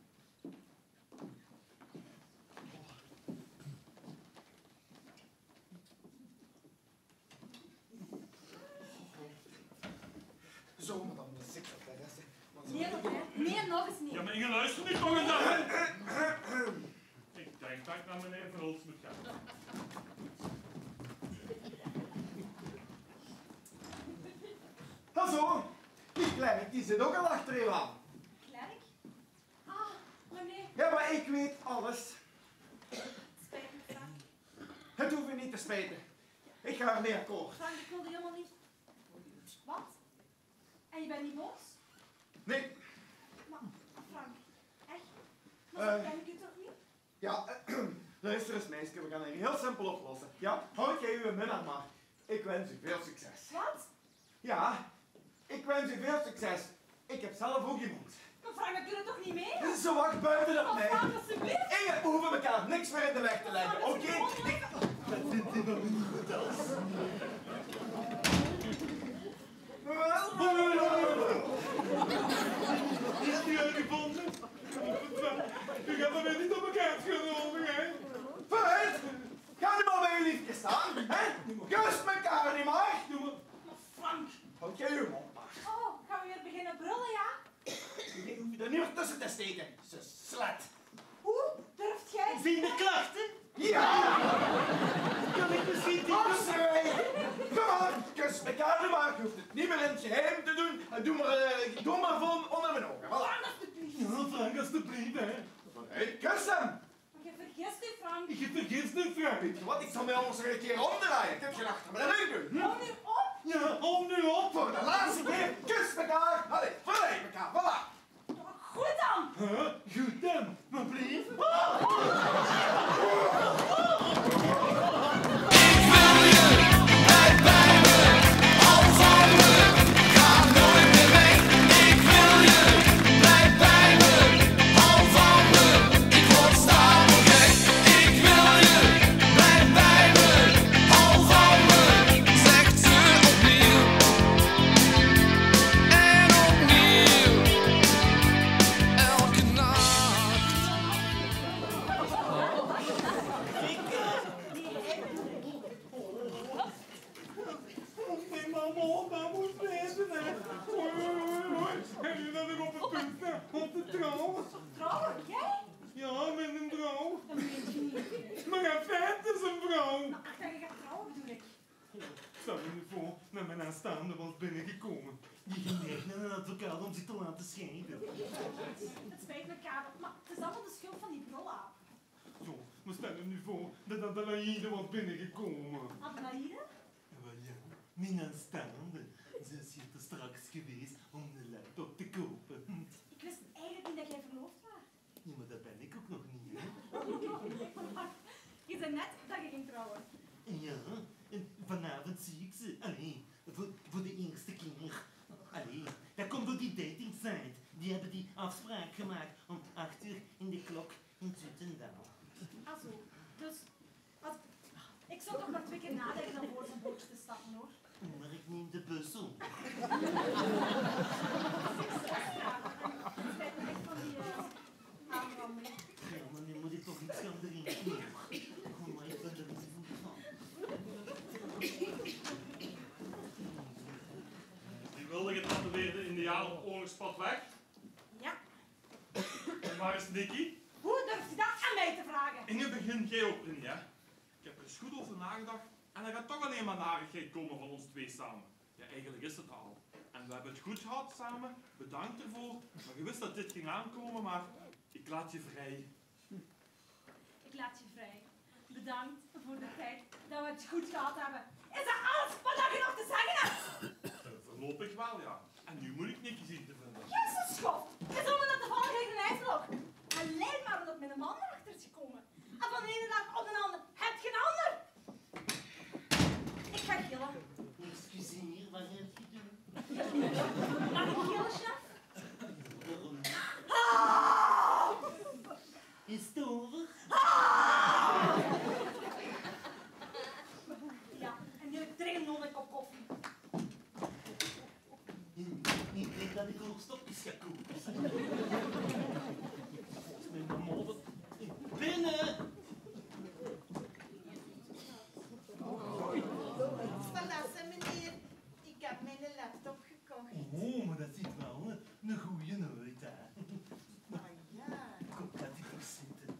Zo, madame de secretaresse. Nee, Robert. Nee, nog eens niet. Ja, maar je luistert niet nog een dag. Ik denk dat ik naar meneer Verhulst moet gaan. Zo, die klerk die zit ook al achter u aan. Klerk? Ah, meneer. Ja, maar ik weet alles. Spijt me, Frank. Het hoeft u niet te spijten. Ik ga ermee akkoord. Frank, ik wilde helemaal niet. Wat? En je bent niet boos? Nee. Maar, Frank, echt? Maar zo Eh. ken ik je toch niet? Ja, luister eens meisje, we gaan het heel simpel oplossen. Ja, houd jij uw minnaar maar. Ik wens u veel succes. Wat? Ja, ik wens u veel succes. Ik heb zelf ook iemand. Maar Frank, dat doe je toch niet mee? Ze wacht buiten op Oh, mij. Frank, alsjeblieft. En we hoeven elkaar niks meer in de weg te leggen, oké? Ik... Dat vindt hij wel een goed als. Is die uitgevonden? U gaat er weer niet op elkaar genomen, hè? Vooruit! Ga nu maar bij uw liefje staan, hè? Kus elkaar niet maar. Doe maar. Maar Frank. Houd jij uw mond maar. Oh, gaan we weer beginnen brullen, ja? Je hoeft er niet tussen te steken, ze slet. Hoe durft jij? Zien de klachten? Ja! Kan ik misschien die... Afschrijven! Kom aan, kus elkaar nu maar. Je hoeft het niet meer in het geheim te doen. En doe maar, uh, doe maar voor onder mijn ogen. Voilà. Frank, alsjeblieft. Ja, Frank, alstublieft, hè. Vooruit, kus hem. Maar je vergist u, Frank. Je vergist het, Frank. Weet je wat, ik zal mij anders nog een keer omdraaien. Dit je achter me rug doen. Hou nu op. Ja, hou nu op. Voor de laatste keer, kus elkaar. Allee, verleid elkaar, voilà. Goed dan. Huh? Goed dan. Maar blijf. Trouwen, jij? Ja, met een vrouw. Dat weet je niet. Maar in feite is een vrouw. Maar ach, dat je gaat trouwen, bedoel ik. Stel je nu voor dat mijn aanstaande was binnengekomen. Je ging echt naar een advocaat om zich te laten scheiden. Het spijt me, Karel, maar het is allemaal de schuld van die brollaap. Zo, maar stel je nu voor dat Adelaide was binnengekomen. Adelaide? Wel ja, mijn aanstaande. Ze is hier te straks geweest om de laptop te kopen. Ik wist eigenlijk niet dat jij verloofd was. Ja, maar dat ben ik ook nog niet, hè. Je zei net dat je ging trouwen. Ja, en vanavond zie ik ze. Allee, voor, voor de eerste keer. Allee, dat komt door die datingsite. Die hebben die afspraak gemaakt om acht uur in de klok in Zuttendaal. Ah zo, dus... Als... Ik zou toch nog twee keer nadenken om voor zo'n bootje te stappen, hoor. Maar ik neem de bus op. Succes, Karel. En het spijt me echt van waar is Nicky? Hoe durft u dat aan mij te vragen? In het begin jij ook niet, hè? Ik heb er eens goed over nagedacht en er gaat toch alleen maar narigheid komen van ons twee samen. Ja, eigenlijk is het al. En we hebben het goed gehad samen, bedankt ervoor. Maar je wist dat dit ging aankomen, maar ik laat je vrij. Ik laat je vrij. Bedankt voor de tijd dat we het goed gehad hebben. Is dat alles wat je nog te zeggen hebt? Voorlopig wel, ja. En nu moet ik Nicky zien te vinden. Jezus schoft! Je zonder dat de vallen geen ijsblok. Alleen maar omdat mijn man erachter is gekomen. En van de ene dag op de andere heb je een ander. Ik ga gillen. Excuseer, wat heb je doen? Mag ik gillen, chef? Waarom niet? Ah! Is het over? Ah! Ja, en nu dringend nog een kop koffie. Ik denk dat ik oorstokjes ga kopen. Volgens mij mijn moeder. Binnen! Verlassen, meneer. Ik heb mijn laptop gekocht. Oh, maar dat ziet wel een, een goeie nooit, hè. Ah ja, Kom, laat ik toch zitten.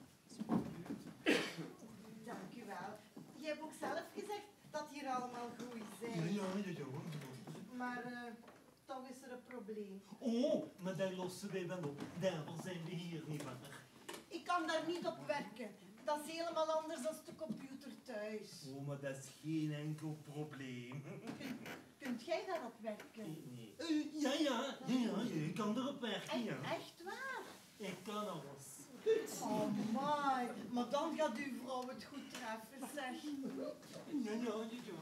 dank u wel. Je hebt ook zelf gezegd dat hier allemaal goed Ja, zijn. ja, ja, ja. Maar uh, toch is er een probleem. Oh, maar dat lossen wij wel op. Daarvoor zijn we hier niet van. Ik kan daar niet op werken. Dat is helemaal anders dan de computer thuis. Oh, maar dat is geen enkel probleem. Kunt, kunt jij daarop werken? Nee. Uh, ja, ja, ja, ja, ik kan erop werken, En ja. echt waar? Ik kan alles. Oh my, maar dan gaat uw vrouw het goed treffen, zeg. Ja, ja, ja, ja.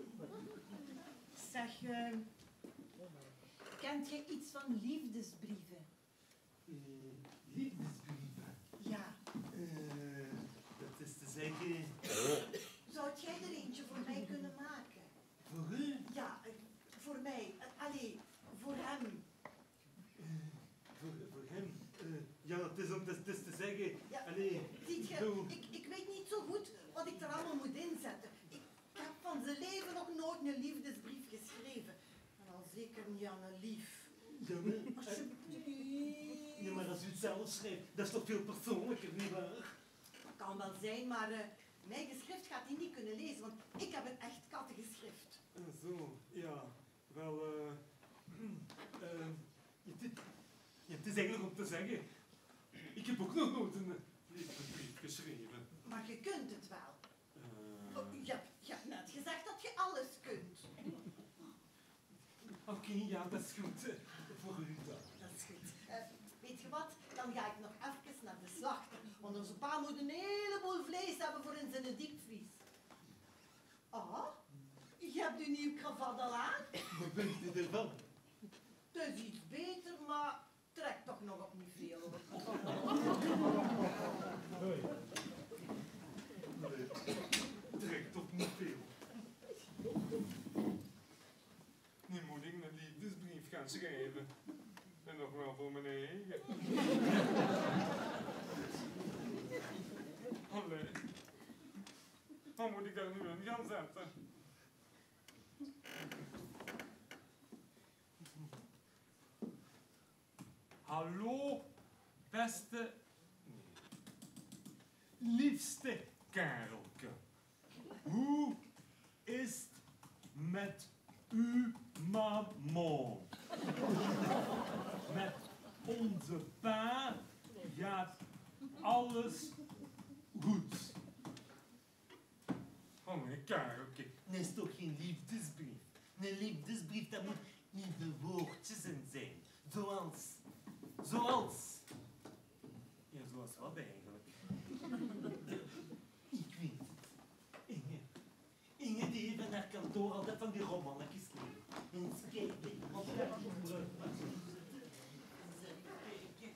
Zeg, uh, kent je iets van liefdesbrieven? Uh, liefdesbrieven. Ja. Uh, dat is te zeggen. Zou jij er eentje voor mij kunnen maken? Voor u? Ja, uh, voor mij. Uh, allee, voor hem. Uh, voor, voor hem? Uh, ja, het is om het is te zeggen. Ja, Allee, ziet je, doe. ik, ik weet niet zo goed wat ik er allemaal moet inzetten. Ik heb van zijn leven nog nooit een liefdesbrief geschreven. En al zeker niet aan een lief. Ja, maar, uh, Alsjeblieft. ja, maar als u het zelf schrijft, dat is toch veel persoonlijker, nietwaar? Dat kan wel zijn, maar uh, mijn geschrift gaat hij niet kunnen lezen, want ik heb een echt kattengeschrift. Uh, zo, ja. Wel, eh... Uh, uh, het, ja, het is eigenlijk om te zeggen. Ik heb ook nog nooit een liefdesbrief geschreven. Maar je kunt het wel. Uh, Oh, je, hebt- je hebt net gezegd dat je alles kunt. Oké, okay, ja, dat is goed. Uh, voor u dan. Dat is goed. Uh, weet je wat? Dan ga ik nog even naar de slachter. Want onze pa moet een heleboel vlees hebben voor in zijn diepvries. Ah, je hebt uw nieuw kravat al aan. Wat bent u ervan? Het is iets beter, maar trekt toch nog op niet veel. Hoor. Nee. Nee. Trekt op niet veel. Nu moet ik een liefdesbrief gaan schrijven. En nog wel voor mijn eigen. Allee. Wat moet ik daar nu in gaan zetten? Hallo, beste... Nee. Liefste Karelke. Hoe is het met uw maman? Met onze pa gaat alles goed. Oh, mijn Karelke. Dat is toch geen liefdesbrief? Een liefdesbrief, dat moet lieve woordjes in zijn. Zoals... Zoals... Ja, zoals wat eigenlijk? Ik weet het. Inge. Inge die heeft in haar kantoor altijd van die romannetjes liggen. Eens kijken of dat terug was. Eens even kijken.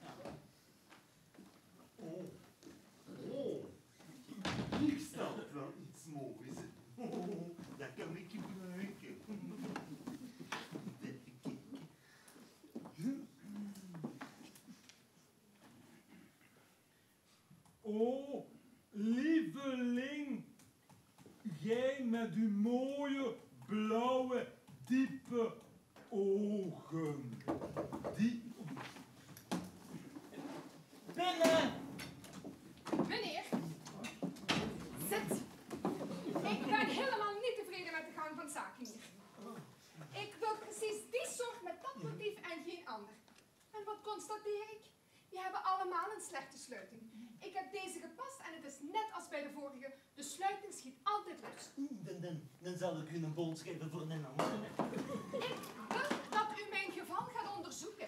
Oh. Oh. Hier staat wel iets moois. Oh, dat kan ik gebruiken. Even kijken. Oh, lieveling, jij met uw mooie, blauwe, diepe ogen. Die... Dirk. We hebben allemaal een slechte sluiting. Ik heb deze gepast en het is net als bij de vorige. De sluiting schiet altijd los. Dan, dan, dan zal ik u een bon geven voor een ander. Ik wil dat u mijn geval gaat onderzoeken.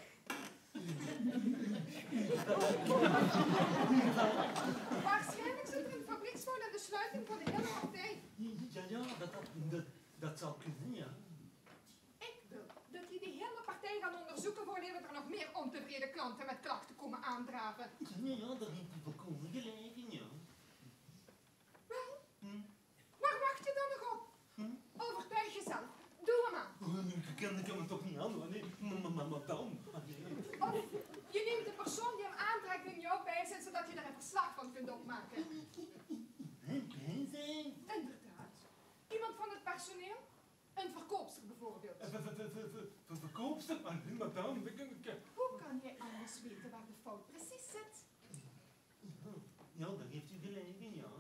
Waarschijnlijk zit er een fabrieksfout in de sluiting van de hele partij. Ja, ja, dat, dat, dat, dat zal kunnen, ja. Ik wil dat jullie die hele partij gaan onderzoeken voordat er nog meer ontevreden klanten met klachten komen aandraven. Ja, ja, daar heeft u volkomen gelijk in, ja. Wel, Hm? waar wacht je dan nog op? Hm? Overtuig jezelf. Doe hem aan. Oh, ik kan, ik kan het toch niet aan, hoor. Nee, maar, maar, maar dan. Of je neemt de persoon die hem aantrekt in jouw bijzijn, zodat je er een verslag van kunt opmaken. Mijn bijzijn? Inderdaad. Iemand van het personeel? Een verkoopster bijvoorbeeld. Een verkoopster? Maar madame, we kunnen... Hoe kan jij anders weten waar de fout precies zit? Ja, daar heeft u gelijk in, ja.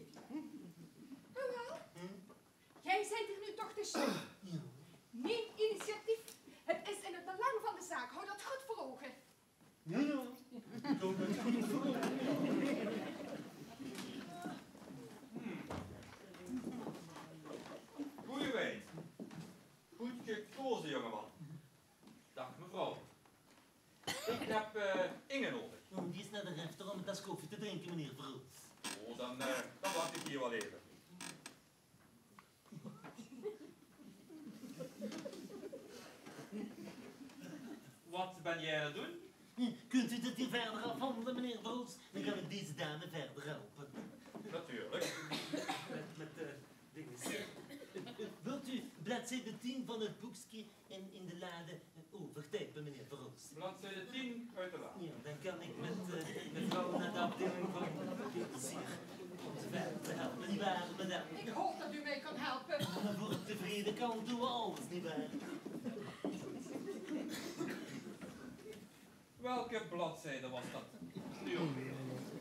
Wel, Hm? jij bent hier nu toch de chef. Ja. Neem initiatief. Het is in het belang van de zaak. Hou dat goed voor ogen. Ja, ja. Ik kom met goed voor. Goeie weet. Goed gekozen, jongeman. Dag mevrouw. Ik heb uh, Inge nodig. Oh, die is naar de refter om een tas koffie te drinken, meneer Vroos. Oh, dan, uh, dan wacht ik hier wel even. Wat ben jij aan het doen? Kunt u dit hier verder afhandelen, meneer Vroos? Dan kan ik deze dame verder helpen. Natuurlijk. Met, met de dingen. Wilt u bladzijde tien van het boekje in, in de lade overtypen, meneer Vroos? Bladzijde tien uit de la. Ja, dan kan ik met uh, mevrouw naar de afdeling van Piersier om ze verder te helpen. Niet waar, madame? Ik hoop dat u mij kan helpen. Maar voor een tevreden kant doen we alles, niet waar? Welke bladzijde was dat nu alweer?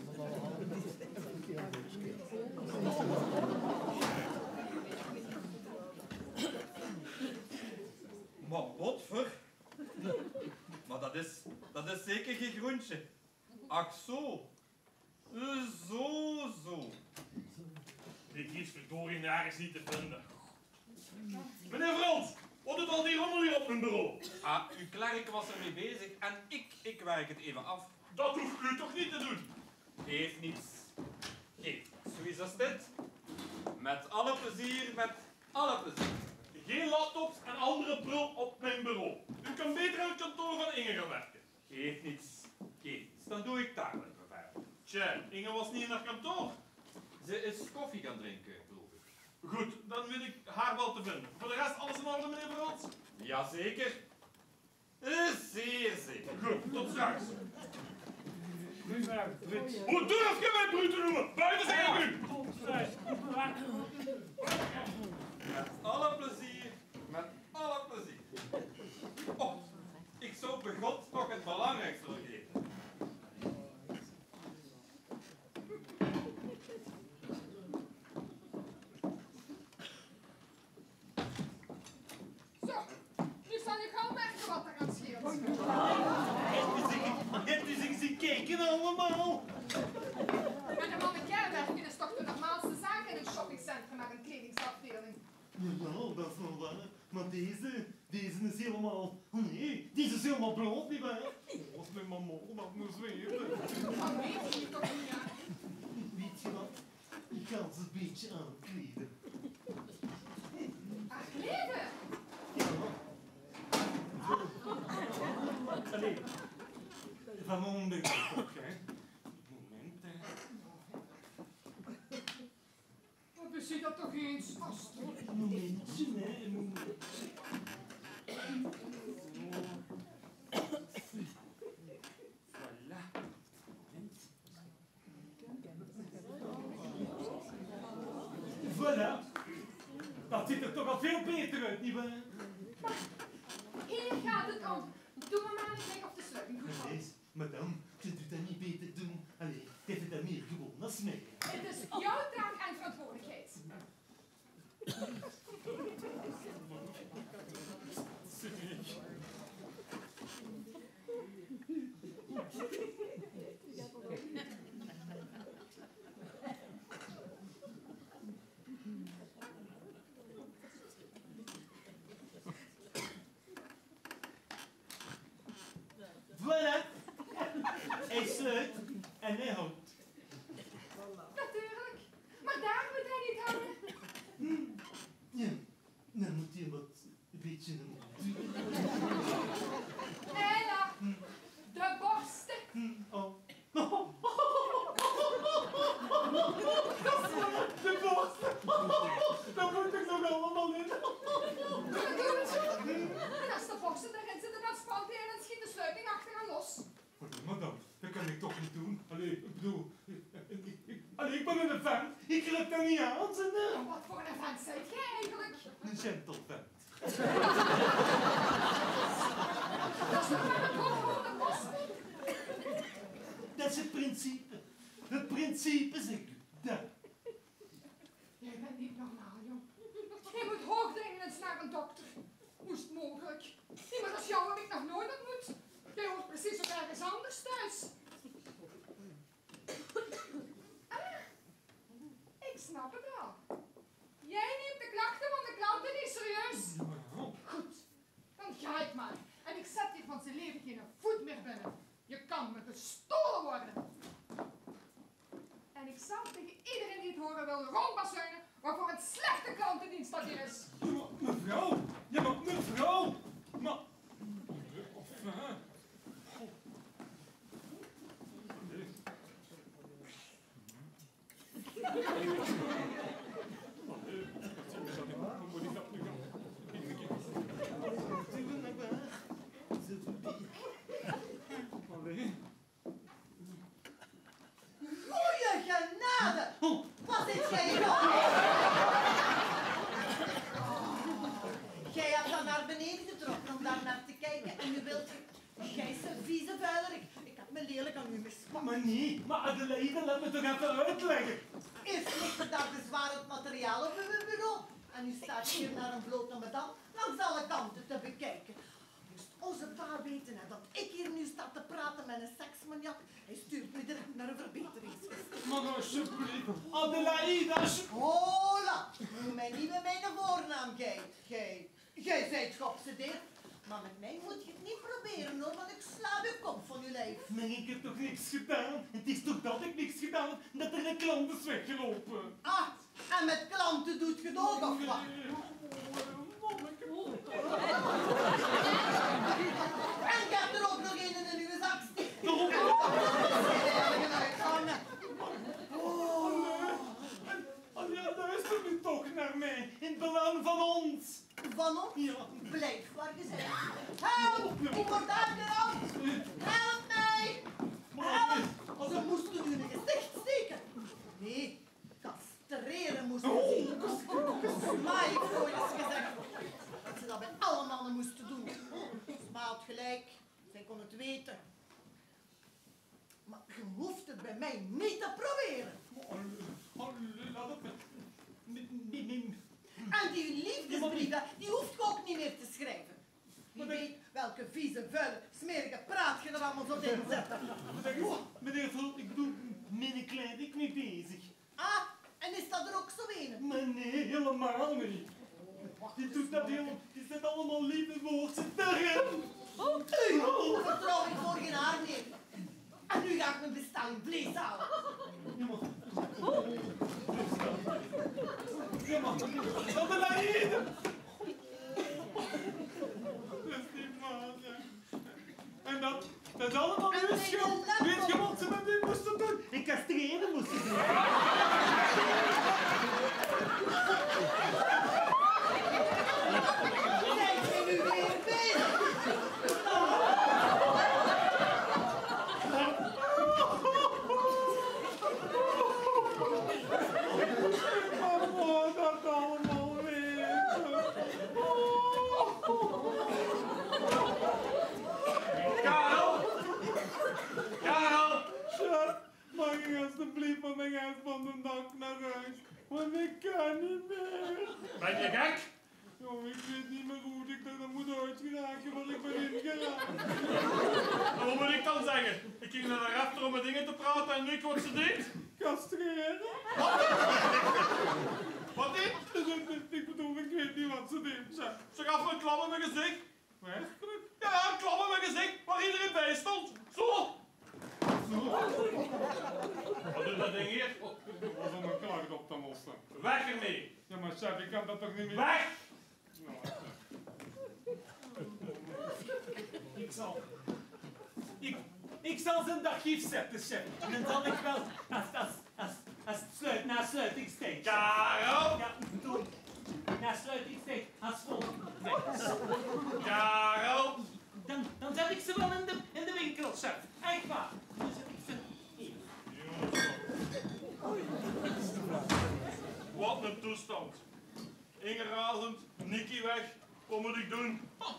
Maar botver. Maar dat is, dat is zeker geen groentje. Ach zo. Uh, Zo, zo. Dit is verdorie nergens niet te vinden. Meneer Frans, wat doet al die rommel hier op mijn bureau? Ah, uw klerk was ermee bezig en ik, ik werk het even af. Dat hoeft u toch niet te doen? Heeft niets. Heeft. Zoiets als dit. Met alle plezier, met alle plezier. Geen laptops en andere prul op mijn bureau. U kan beter in het kantoor van Inge gaan werken. Geeft niets. Geeft niets. Dan doe ik daar lekker verder. Tja, Inge was niet in haar kantoor. Ze is koffie gaan drinken, geloof ik. Goed, dan weet ik haar wel te vinden. Voor de rest alles in orde, meneer Frans? Jazeker. Uh, zeer zeker. Goed, tot straks. Goedemiddag, Frits. Hoe durf je mij bruut te noemen? Buiten zeg ik u! Met alle plezier, met alle plezier. Oh, ik zou begot toch het belangrijkste vergeten. Zo, nu zal je gauw merken wat er aan scheelt. Hebt u zich zien kijken allemaal? Met een mannetje werken is toch de normaalste zaak in een shoppingcentrum met een kledingsafdeling. Ja, ja, dat is wel waar. Maar deze, deze is helemaal... Oh nee, deze is helemaal blond, niet waar? Als mijn mama dat moest weten. Dat weet je toch niet, ja? Weet je wat? Ik ga ze een beetje aankleden. Ach, leven! Ja. Allee. Van onder toch, hè? Moment, hè. Wat is je dat toch eens, Astrid? Een momentje, hè. Een momentje. Voilà. Voilà. Dat ziet er toch al veel beter uit, nietwaar? Hier gaat het om. Doe me maar een kijk op de sluiting goed Maar valt. eens, madame, kunt u dat niet beter doen? Allee, geef het dan meer gewoon als mij. Het is jouw taak en verantwoordelijkheid. En hij houdt. Natuurlijk. Maar daar moet hij niet houden. Ja, dan moet hij wat een beetje een... Ella, de borsten. Oh. De borst. Dat moet ik nog allemaal in. We doen het zo. En als de borsten erin zitten, dan spant hij en dan schiet de sluiting achteraan los. Madame, dat kan ik toch niet doen. Allee, ik bedoel... Ik, ik, ik, allee, ik ben een vent. Ik ruk daar niet aan, zeg. Wat voor een vent zijt jij eigenlijk? Een gentle vent. Dat is toch maar een voor de borsten? Dat is het principe. Het principe, zeg ik. Dat. Jij bent niet normaal, jong. Je moet hoogdringend naar een dokter. Moest mogelijk. Iemand als jou heb ik nog nooit ontmoet. Jij hoort precies op ergens anders thuis. Ah, ik snap het al. Jij neemt de klachten van de klanten niet serieus. Goed, dan ga ik maar. En ik zet je van zijn leven geen voet meer binnen. Je kan me gestolen worden. En ik zal tegen iedereen die het horen wil rondbazuinen waarvoor een slechte klantendienst dat hier is. Ja, maar mevrouw. Ja, maar mevrouw. Maar... Enfin... Goeie genade! Wat is jij nog? Jij hebt dan naar beneden getrokken om daar naar te kijken en nu wilt je... Jij is een vieze vuilerik. Ik heb me lelijk aan u mispakt. Maar nee, maar Adelaide, laat me toch even uitleggen. Eerst ligt er daar bezwarend materiaal op uw bureau. En nu staat hier naar een blote madame langs alle kanten te bekijken. Moest onze pa weten hè, dat ik hier nu sta te praten met een seksmaniak. Hij stuurt me direct naar een verbeteringsgesticht. Maar alsjeblieft, Adelaide, alsjeblieft. Hola! Noem mij niet met mijn voornaam, gij. Gij. Gij zijt geobsedeerd. Maar met mij moet je het niet proberen hoor, want ik sla de kop van uw lijf. Maar ik heb toch niks gedaan? Het is toch dat ik niks gedaan heb, dat er een klant is weggelopen. Ah, en met klanten doet je het ook of wat? En ik heb er ook nog een in uw zak steken. Allee, luister nu toch naar mij, in het belang van ons. Van ons? Ja. Blijf waar je bent. Help! Ik word aangerand! Help mij! Help! Ze moesten u in een gezicht steken. Nee, castreren moesten ze. Maar ik voor je gezegd dat ze dat bij alle mannen moesten doen. Sma had gelijk, zij kon het weten. Maar je hoeft het bij mij niet te proberen. Allee, laat het me. En die liefdesbrieven, die hoeft je ook niet meer te schrijven. Wie weet welke vieze, vuile, smerige praat je er allemaal zo in zetten. Meneer Vul, ik bedoel, mijn klein, ik niet bezig. Ah, en is dat er ook zo een? Maar nee, helemaal niet. Die doet dat helemaal, die zet allemaal lieve woordjes erin. U, vertrouw ik voor geen haar meer. En nu ga ik mijn bestaan in vlees halen. Ja, maar... Ja, maar... Adelaide! Dat is niet waar, zeg. En dat... Dat is allemaal En uw mijn schuld. laptop. Weet je wat ze met u moesten doen? Ik castreren moesten doen. Zijn we nu weer bezig? Oh, dat allemaal weten. Karel! Karel! Schat, mag ik alsjeblieft van mijn huis van de dak naar huis? Want ik kan niet meer. Ben je gek? Jong, ik weet niet meer hoe ik er dan moet uitgeraken, want ik ben ingeraakt. En wat moet ik dan zeggen? Ik ging naar de refter om met dingen te praten en nu wat ze deed? Castreren? Wat dit? Ik bedoel, ik weet niet wat ze deed, zeg. Ze gaf me een klap in mijn gezicht. Werkelijk? Ja, een klap in mijn gezicht waar iedereen bij stond. Zo! Zo. dat ding hier. Was om een klacht op te lossen. Weg ermee. Ja, maar chef, ik kan dat toch niet meer... Weg! Nou, wacht even. Ik zal... Ik, ik zal zijn archief zetten, chef. En dan zal ik wel... Als, als, als, als het sluit, na sluitingstijd. Karel! Ja, doe. Na sluitingstijd, als volgende. Karel! Dan, dan zet ik ze wel in de, in de winkel, chef. Echt waar. Dan zet ik ze hier. Wat een toestand. Inge razend, Nicky weg. Wat moet ik doen? Uh,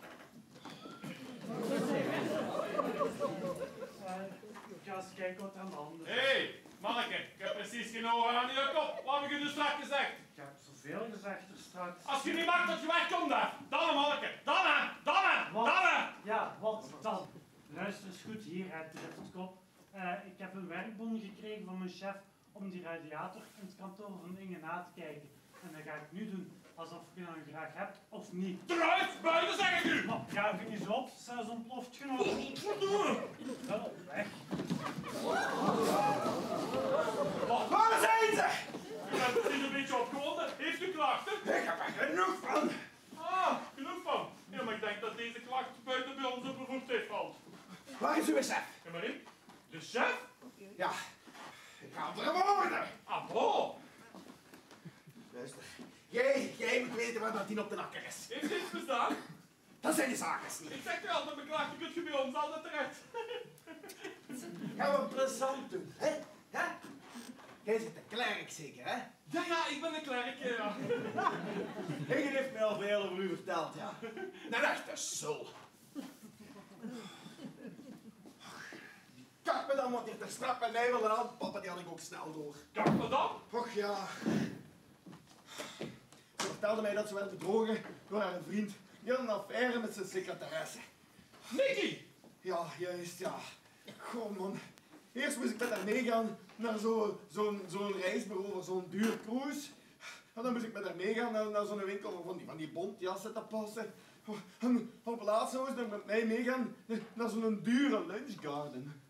ik ga eens kijken wat er aan de hand is. Hé, hey, manneke, ik heb precies geen ogen aan je kop. Wat heb ik je dus straks gezegd? Ik heb zoveel gezegd er straks. Als je niet mag dat je wegkomt daar. Dan hè, manneke. Dan hè, dan hè, Wat? dan hè. Ja, wat dan? Luister eens goed hier, hè, driftkop. Uh, ik heb een werkbon gekregen van mijn chef om die radiator in het kantoor van Inge na te kijken. En dat ga ik nu doen, alsof ik hem graag heb of niet. Eruit, buiten zeg ik u! Maar ga ik niet zo op, zelfs ontploft genoeg. Wel, weg. Wat, waar zijn ze? U bent precies een beetje opgewonden. Heeft u klachten? Ik heb er genoeg van. Ah, genoeg van. Ja, maar ik denk dat deze klacht buiten bij onze bevoegdheid valt. Waar is uw chef? Ja, maar ik? De chef? Ja, ik ga hem vermoorden. Ah, bro. Luister, jij, jij moet weten waar dat dien op de nakker is. Heeft dit iets bestaan? Dat zijn die zaken niet. Ik zeg je altijd, mijn klachten kunt je bij ons altijd terecht. Gaan we plezant doen, hè? Ja? Jij zit de klerk zeker, hè? Ja, ja, ik ben een klerk, ja. Inge heeft mij al veel over u verteld, ja. Een echte sul. Kak me dan wat hier te strap en mij wilde aan. Papa, die had ik ook snel door. Kak me dan? Och ja. Ze vertelde mij dat ze werd bedrogen door haar vriend. Die had een affaire met zijn secretaresse. Nicky! Ja, juist, ja. Goh, man. Eerst moest ik met haar meegaan naar zo'n zo zo'n reisbureau, zo'n duur cruise. En dan moest ik met haar meegaan naar, naar zo'n winkel van die, van die bontjassen te passen. En op het laatste moest ik met mij meegaan naar zo'n dure lunchgarden.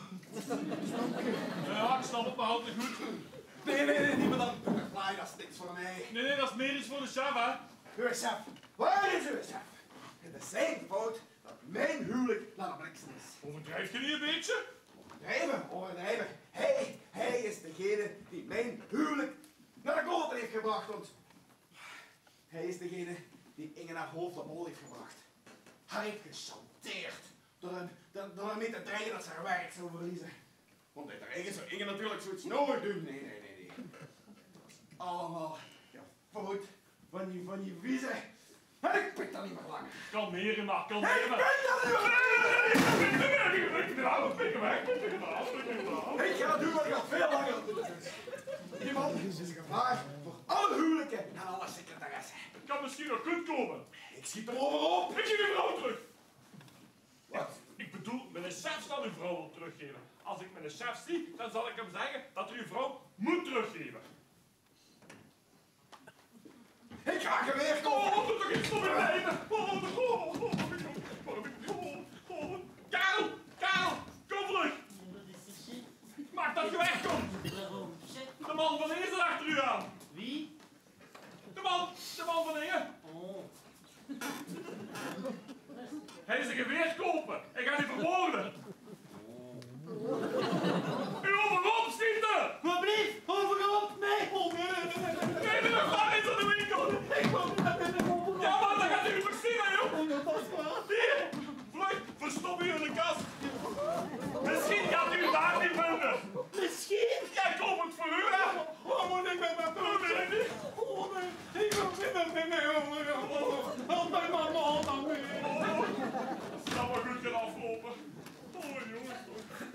Ja, ik snap het, maar houd het goed. Nee, nee, nee, niet meer dan Butterfly, dat is niks voor mij. Nee, nee, dat is medisch voor de chef, hè. Uw chef, waar is uw chef? Het is zijn fout dat mijn huwelijk naar de bliksem is. Overdrijf je niet een beetje? Overdrijven, overdrijven. Hij, hij is degene die mijn huwelijk naar de kloten heeft gebracht. Want hij is degene die Inge naar hoofd op hol heeft gebracht. Hij heeft gechanteerd door hem, door, door hem mee te dreigen dat ze haar werk zou verliezen. Want uiteindelijk zou Inge natuurlijk zoiets nooit doen. Nee, nee, nee, nee. Dat was allemaal ja, fout van die, van die vieze. En ik pik dat niet meer langer. Kalmeer maar, Ik kalmeer pik maar. dat niet meer langer. Ik ben aan het pikken weg. Ik ben aan het pikken. Ik ga doen wat ik al veel langer op moeten doen. Die man is een gevaar voor alle huwelijken en alle secretaressen. Het kan misschien nog goed komen. Ik schiet er overop. Ik geef uw vrouw terug. Wat? Ik bedoel, mijn chef zal uw vrouw wil teruggeven. Als ik mijn chef zie, dan zal ik hem zeggen dat u uw vrouw moet teruggeven. Ik ga geweer Oh, komen. doe toch iets voor mijn leven. Oh, oh, oh, oh, oh, oh. Karel, Karel, kom terug. Wat is er, chef? Maak dat je wegkomt. Waarom, chef? De man van Inge is achter u aan. Wie? De man, de man van Inge. Oh. Hij is een geweer kopen. Ik ga die vermoorden. U overop schieten. Wat blieft? Overop mij! Oh nee, nee, nee, nee. Nee, nee, ga niet aan de winkel. Ik wil naar binnen. Ja, maar dan gaat u toch zien, hè, joh. Hier, vlucht, verstop u in de kast. Misschien gaat u daar niet vinden. Misschien? Ja, ik koop het voor u, hè. Oh, moet ik met mijn broer nee. Oh, nee. Ik wil niet met mijn help mij, mama, help mij. Dat zou wel goed gaan aflopen. Oh, jongens, toch.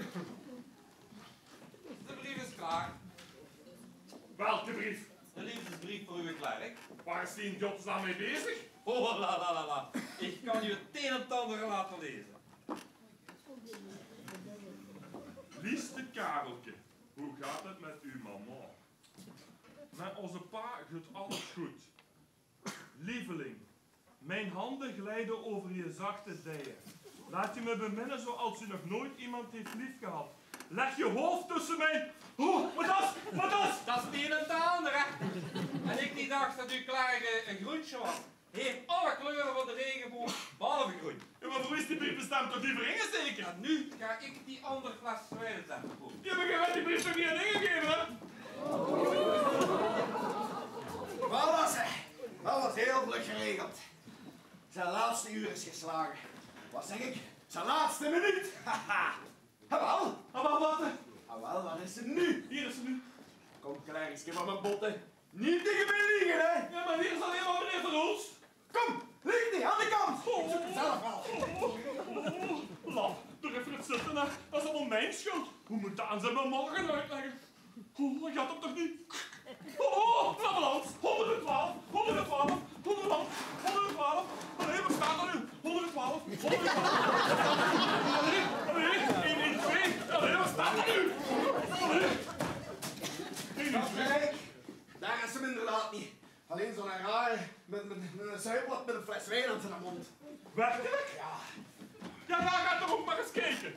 De brief is klaar. Welke brief? Een liefdesbrief voor uw klerk. Waar is die in godsnaam mee bezig? Oh, la la la la. Ik kan u het een en het ander laten lezen. Liefste Kareltje, hoe gaat het met uw mama? Met onze pa gaat alles goed. Lieveling, mijn handen glijden over je zachte dijen. Laat je me beminnen zoals u nog nooit iemand heeft liefgehad. Leg je hoofd tussen mijn... Oh, maar dat is... Maar dat is... Dat is het een en het andere. En ik die dacht dat uw klaar een groentje was. Heeft alle kleuren van de regenboog, behalve groen. Ja, maar voor is die brief bestemd tot die verringen zeker? En nu ga ik die andere glas wijn zetten. Ja, maar je hebt die brief toch niet aan ingegeven, hè? Wat was hij? Dat was heel vlug geregeld. Zijn laatste uur is geslagen. Wat zeg ik? Zijn laatste minuut. Haha. Jawel. Jawel, wat? Jawel, wat is er nu? Hier is ze nu. Kom, Clarice, van mijn botten. Niet tegen mij liegen, hè? Ja, maar hier is alleen maar meneer Van Oels. Kom, lig niet aan de kant. Ik zoek het zelf wel. Lap, toch even het zitten, hè. Dat is allemaal mijn schuld. Hoe moet dat aan zijn mijn morgen uitleggen? Oh, ik had hem toch niet? Oh, oh, een ambulance. honderdtwaalf, honderdtwaalf, honderdtwaalf, honderdtwaalf. Allee, wat staat er nu? honderdtwaalf, honderdtwaalf. Allee, allee, honderdtwaalf. Allee, wat staat er nu? Allee. Dat gelijk. Daar is hem inderdaad niet. Alleen zo'n rare, met, met, met een zuiblad met een fles wijn aan zijn mond. Werkelijk? Ja. Ja, daar gaat toch ook maar eens kijken.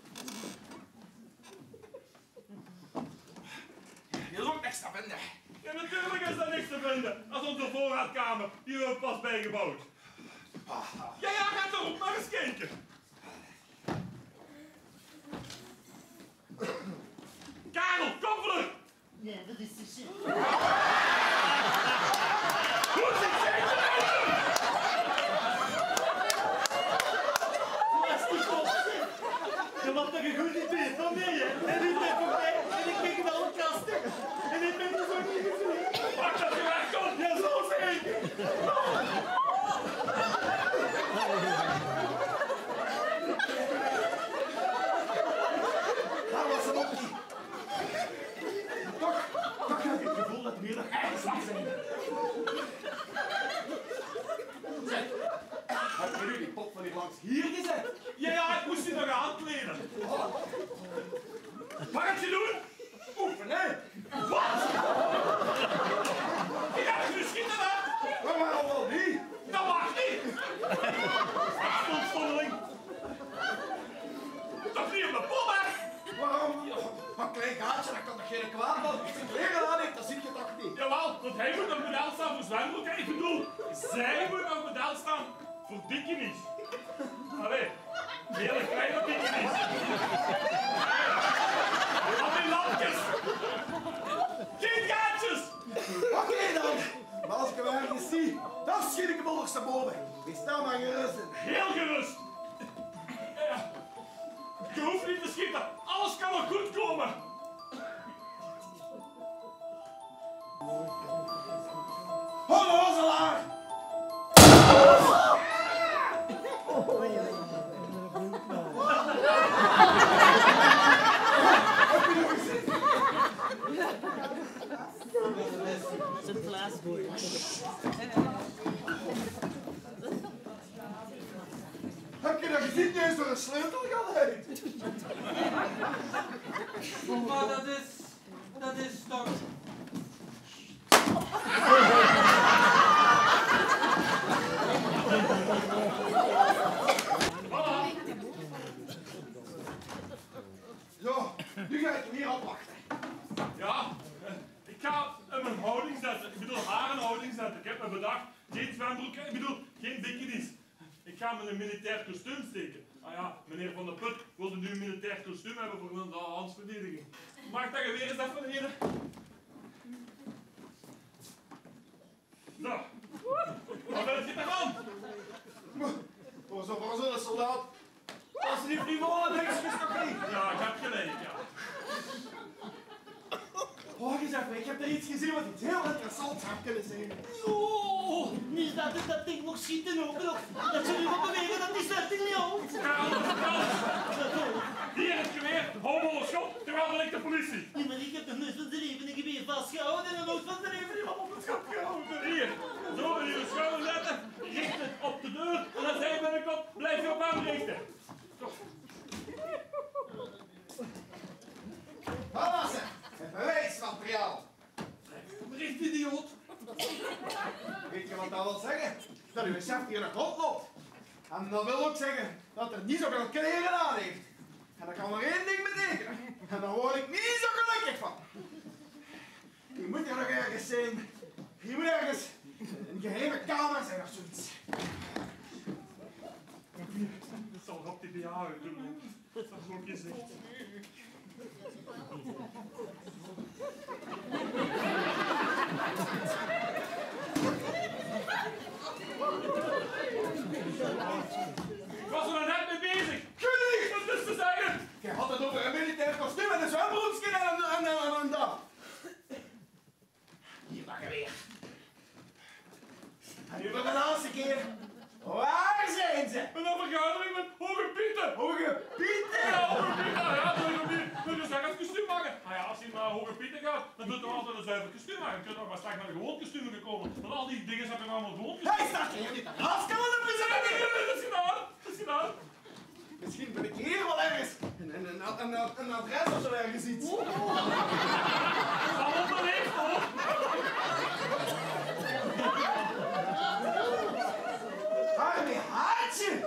Je is ook niks te vinden. Ja, natuurlijk is daar niks te vinden. Als onze voorraadkamer, die we pas bijgebouwd. Ja, ja, ga toch ook maar eens kijken. Karel, kom vlug! Ja, dat is de shit. Hoe zit jij eruit? Dat is die kopje. Je wat toch een goed idee van mij, hè? En ik ben voor mij en ik kijk in alle kasten. En ik ben er zo niet gezien. Wacht dat je wegkomt! Ja, zo zeker! Daar was hem ook niet. Toch, toch heb ik het gevoel dat er hier nog ergens moet zijn. Zeg, heb je nu die pot van hier langs hier gezet? Ja, ja, ik moest die nog aankleden. Wat gaat je doen? Oefenen. Wat? Je gaat het nu schieten, hè? Maar waarom wel niet? Dat mag niet! Stomstommeling! Toch niet op de pot, hè? Waarom? Wat klein gaatje, dat kan toch geen kwaad van? Als je kleren aan heeft, dat zie je toch niet? Jawel, want hij moet op model staan voor zwembroek. Ik bedoel, zij moet op model staan voor bikinis. Allee, hele kleine bikinis. Al die lampjes. Geen gaatjes. Oké dan. Maar als ik hem ergens zie, dan schiet ik hem ondersteboven. Ik sta maar gerust in. Heel gerust. Ja. Je hoeft niet te schieten. Alles kan nog goed komen. Honnozelaar! Zijn glaasboy. Heb je dat gezien? Die is door een sleutel geleid. Maar dat is... dat is toch... Zo, nu ga ik hem hier afwachten. Ja, ik ga hem een houding zetten. Ik bedoel, haar een houding zetten. Ik heb me bedacht, geen zwembroek, ik bedoel, geen bikinis. Ik ga hem in een militair kostuum steken. Ah ja, meneer Van der Put wilde nu een militair kostuum hebben voor een landsverdediging. Maak dat geweer eens even, meneer. Zo. Wat wil je ervan? Voor zo'n voor zo'n soldaat. Als ze die niet willen, denk ik toch niet. Ja, ik heb gelijk, ja. Wacht eens even, ik heb er iets gezien wat iets heel interessants zou kunnen zijn. Oh, niet dat het dat ding nog schieten ook nog. Dat ze nu wat bewegen, dat is dat niet houdt. Hier het geweer, homo schot, terwijl ben ik de politie. Ja, maar ik heb de neus van zijn leven een geweer vastgehouden en de nood van zijn leven iemand op het schap gehouden. Hier, zo in je schouder zetten, richt het op de deur en als hij binnenkomt, blijf je op hem richten. Zo. Wat was het? Het bewijsmateriaal. Richt, idioot. Weet je wat dat wil zeggen? Dat uw chef hier nog rondloopt. En dat wil ook zeggen dat er niet zoveel kleren aan heeft. En dat kan maar één ding betekenen. dan doet er altijd een zuiver kostuum aan. Je kunt ook maar straks naar de gewoon kostuum gekomen. Want al die dingen zijn er allemaal gewoon kostuum. Hij staat hier niet te rascalen, de president! Dat is gedaan, dat is gedaan. Misschien ben ik hier wel ergens. Een, een, een, een, een adres of zo ergens iets. Dat onderleeft hoor. Arme haartje!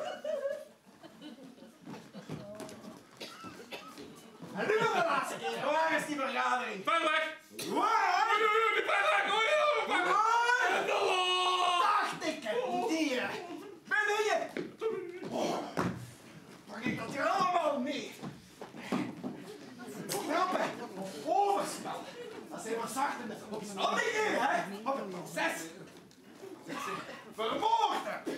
En nu nog de laatste keer. Waar is die vergadering? Ver weg. Waar? Die ver weg. Oh ja, ver weg. Waar? Hallo. Dacht ik het, dier. Ben je? Oh, pak ik dat hier allemaal mee? Grappen, overspel. Dat zijn maar zachte opstandigheden, hè? Op het proces. Dat ik ze vermoord heb.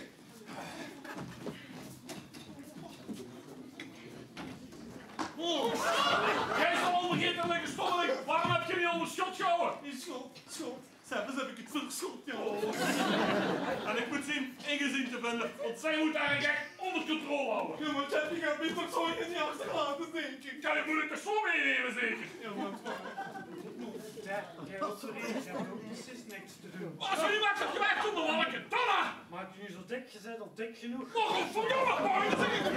Oh. Jij is al ondergeten liggen stommeling. Waarom heb je niet onder schot gehouden? Die schuld, schuld. Zelfs heb ik het verschot, ja. En ik moet zien ingezien te vinden, want zij moet haar echt onder controle houden. Ja, maar Jeff, je gaat me toch zo in je achterlaten, denk ik. Ja, je moet het er zo meenemen, zeker? Ja, maar het Ja, jij opereert, je hebt ook precies niks te doen. Als je niet maakt, heb je weg zonder walken. Dan maar! Maak je nu zo dik, je bent al dik genoeg. Nog een verdomme, boy, dat zeg ik.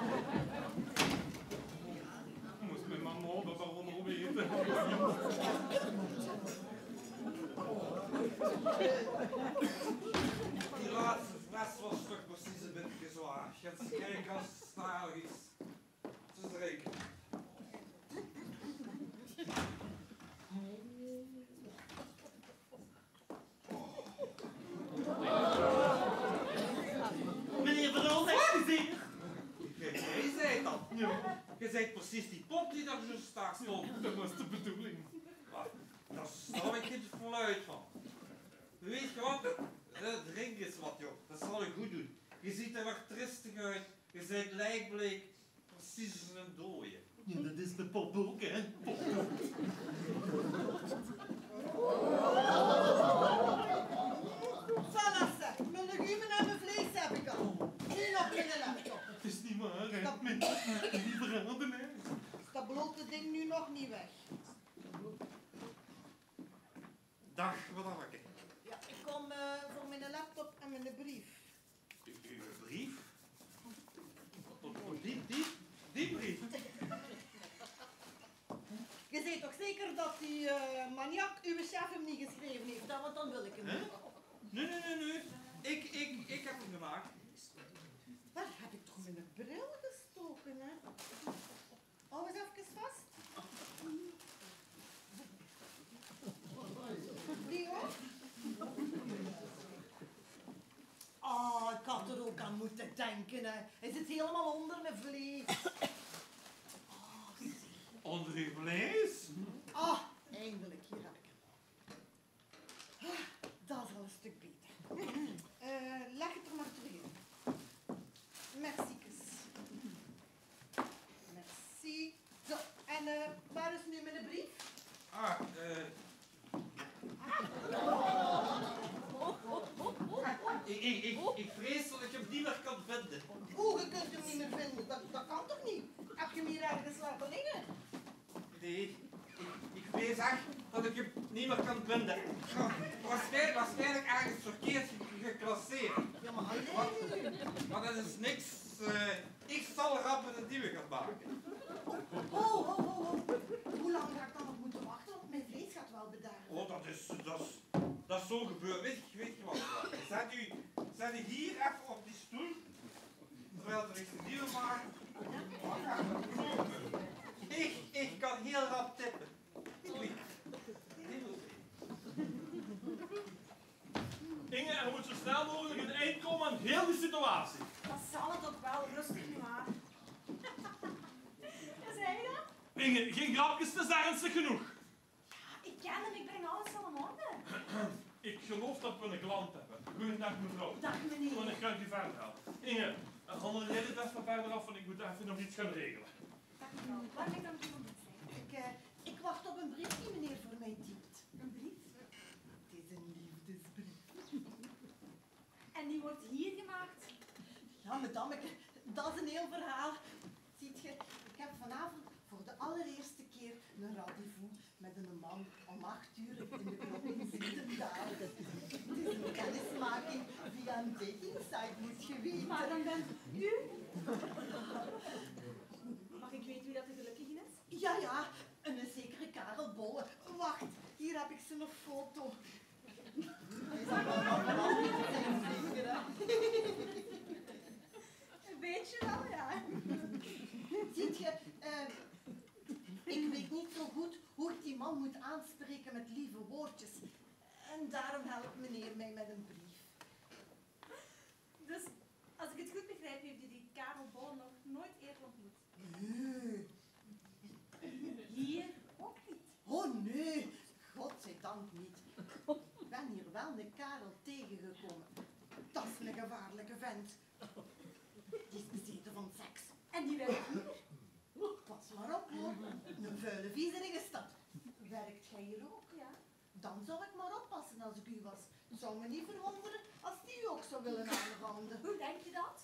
moest mijn mama dat allemaal weten. Die laatste fles was toch precies een beetje zwaar. Je hebt kijken als het stalig is. Het is reken. Meneer Verhulst, excuseer. Jij zei dat. Ja. Je zei precies die pop die daar zo staat stond. Dat was de bedoeling. Maar, daar snap ik geen fluit van. Weet je wat? Drink eens wat, joh. Dat zal je goed doen. Je ziet er wat tristig uit. Je bent lijkbleek. Precies als een dooie. Ja, dat is de pop ook, hè? Pop. Voilà, zeg. Mijn legumen en mijn vlees heb ik al. Nu nog in de laptop. Het is niet waar, hè? Dat- Met die verraden, hè? Is dat blote ding nu nog niet weg? Dag, wat heb ik? Ja, ik kom eh, voor mijn laptop en mijn brief. Uw brief? Die, die, die brief? Je weet toch zeker dat die uh, maniak uw chef hem niet geschreven heeft, hè? Want dan wil ik hem Hè? niet. Nee, nee, nee, nee. Ik, ik, ik heb hem gemaakt. Daar heb ik toch mijn bril gestoken, hè? Hou eens even vast. Die ook? Oh, ik had er ook aan moeten denken, hè. Hij zit helemaal onder mijn vlees. Onder uw vlees? Ah, eindelijk, hier heb ik hem. Ah, dat is al een stuk beter. Uh, leg het er maar terug in. Merci, kus. Merci. Zo, en uh, waar is nu mijn brief? Ah, eh... Ik, ik, ik, ik vrees dat ik hem niet meer kan vinden. Oeh, je kunt hem niet meer vinden. Dat, dat kan toch niet? Heb je hem hier ergens laten liggen? Nee, ik, ik vrees echt dat ik hem niet meer kan vinden. Waarschijnlijk, waarschijnlijk ergens verkeerd ge- geclasseerd. Ja, maar alleen nu. Maar dat is niks. Uh, ik zal rap een nieuwe gaan maken. Oh, oh, oh, oh. Hoe lang ga ik dan nog moeten wachten? Want mijn vlees gaat wel bedarven. Oh, dat is, dat is, dat is zo gebeurd. Weet je, weet je wat? Zet u, zet u hier even op die stoel. Terwijl er iets nieuw maakt. Ik, ik kan heel rap tippen. Oei. Inge, er moet zo snel mogelijk een eind komen aan heel die situatie. Dat zal het ook wel, rustig nu maar. Ja, zei je dat? Inge, geen grapjes, het is ernstig genoeg. Ja, ik ken hem, ik breng alles al in orde. Ik geloof dat we een klant hebben. Goedendag mevrouw. Dag meneer. Dan ga ik u verder halen. Inge, handel jij dit even verder af, want ik moet even nog iets gaan regelen. Dag mevrouw, waar kan ik dan voor doen zijn? Ik, uh, ik wacht op een brief die meneer voor mij typt. Een brief? Het is een liefdesbrief. En die wordt hier gemaakt? Ja, madame, ik, dat is een heel verhaal. Ziet je, ik heb vanavond voor de allereerste keer een rendezvous met een man om acht uur in de klok in Zietendaal. Het is een kennismaking via een dating-site, moet je weten. Maar dan bent u... Mag ik weten wie dat de gelukkige is? Ja, ja, een zekere Karel Bolle. Wacht, hier heb ik zijn foto. Hij is allemaal niet zijn vinger, hè. Een beetje wel, ja. Ziet je, uh, ik weet niet zo goed hoe ik die man moet aanspreken met lieve woordjes. En daarom helpt meneer mij met een brief. Dus, als ik het goed begrijp, heeft u die Karel Bolle nog nooit eerder ontmoet? Nee. Hier ook niet. Oh nee, godzijdank niet. Ik ben hier wel een Karel tegengekomen. Dat is een gevaarlijke vent. Die is bezeten van seks. En die werkt hier? Pas maar op hoor, een vuile vieserige stad. Werkt jij hier ook? Ja. Dan zou ik maar oppassen als ik u was. Het zou me niet verwonderen als die u ook zou willen aanranden. Hoe denk je dat?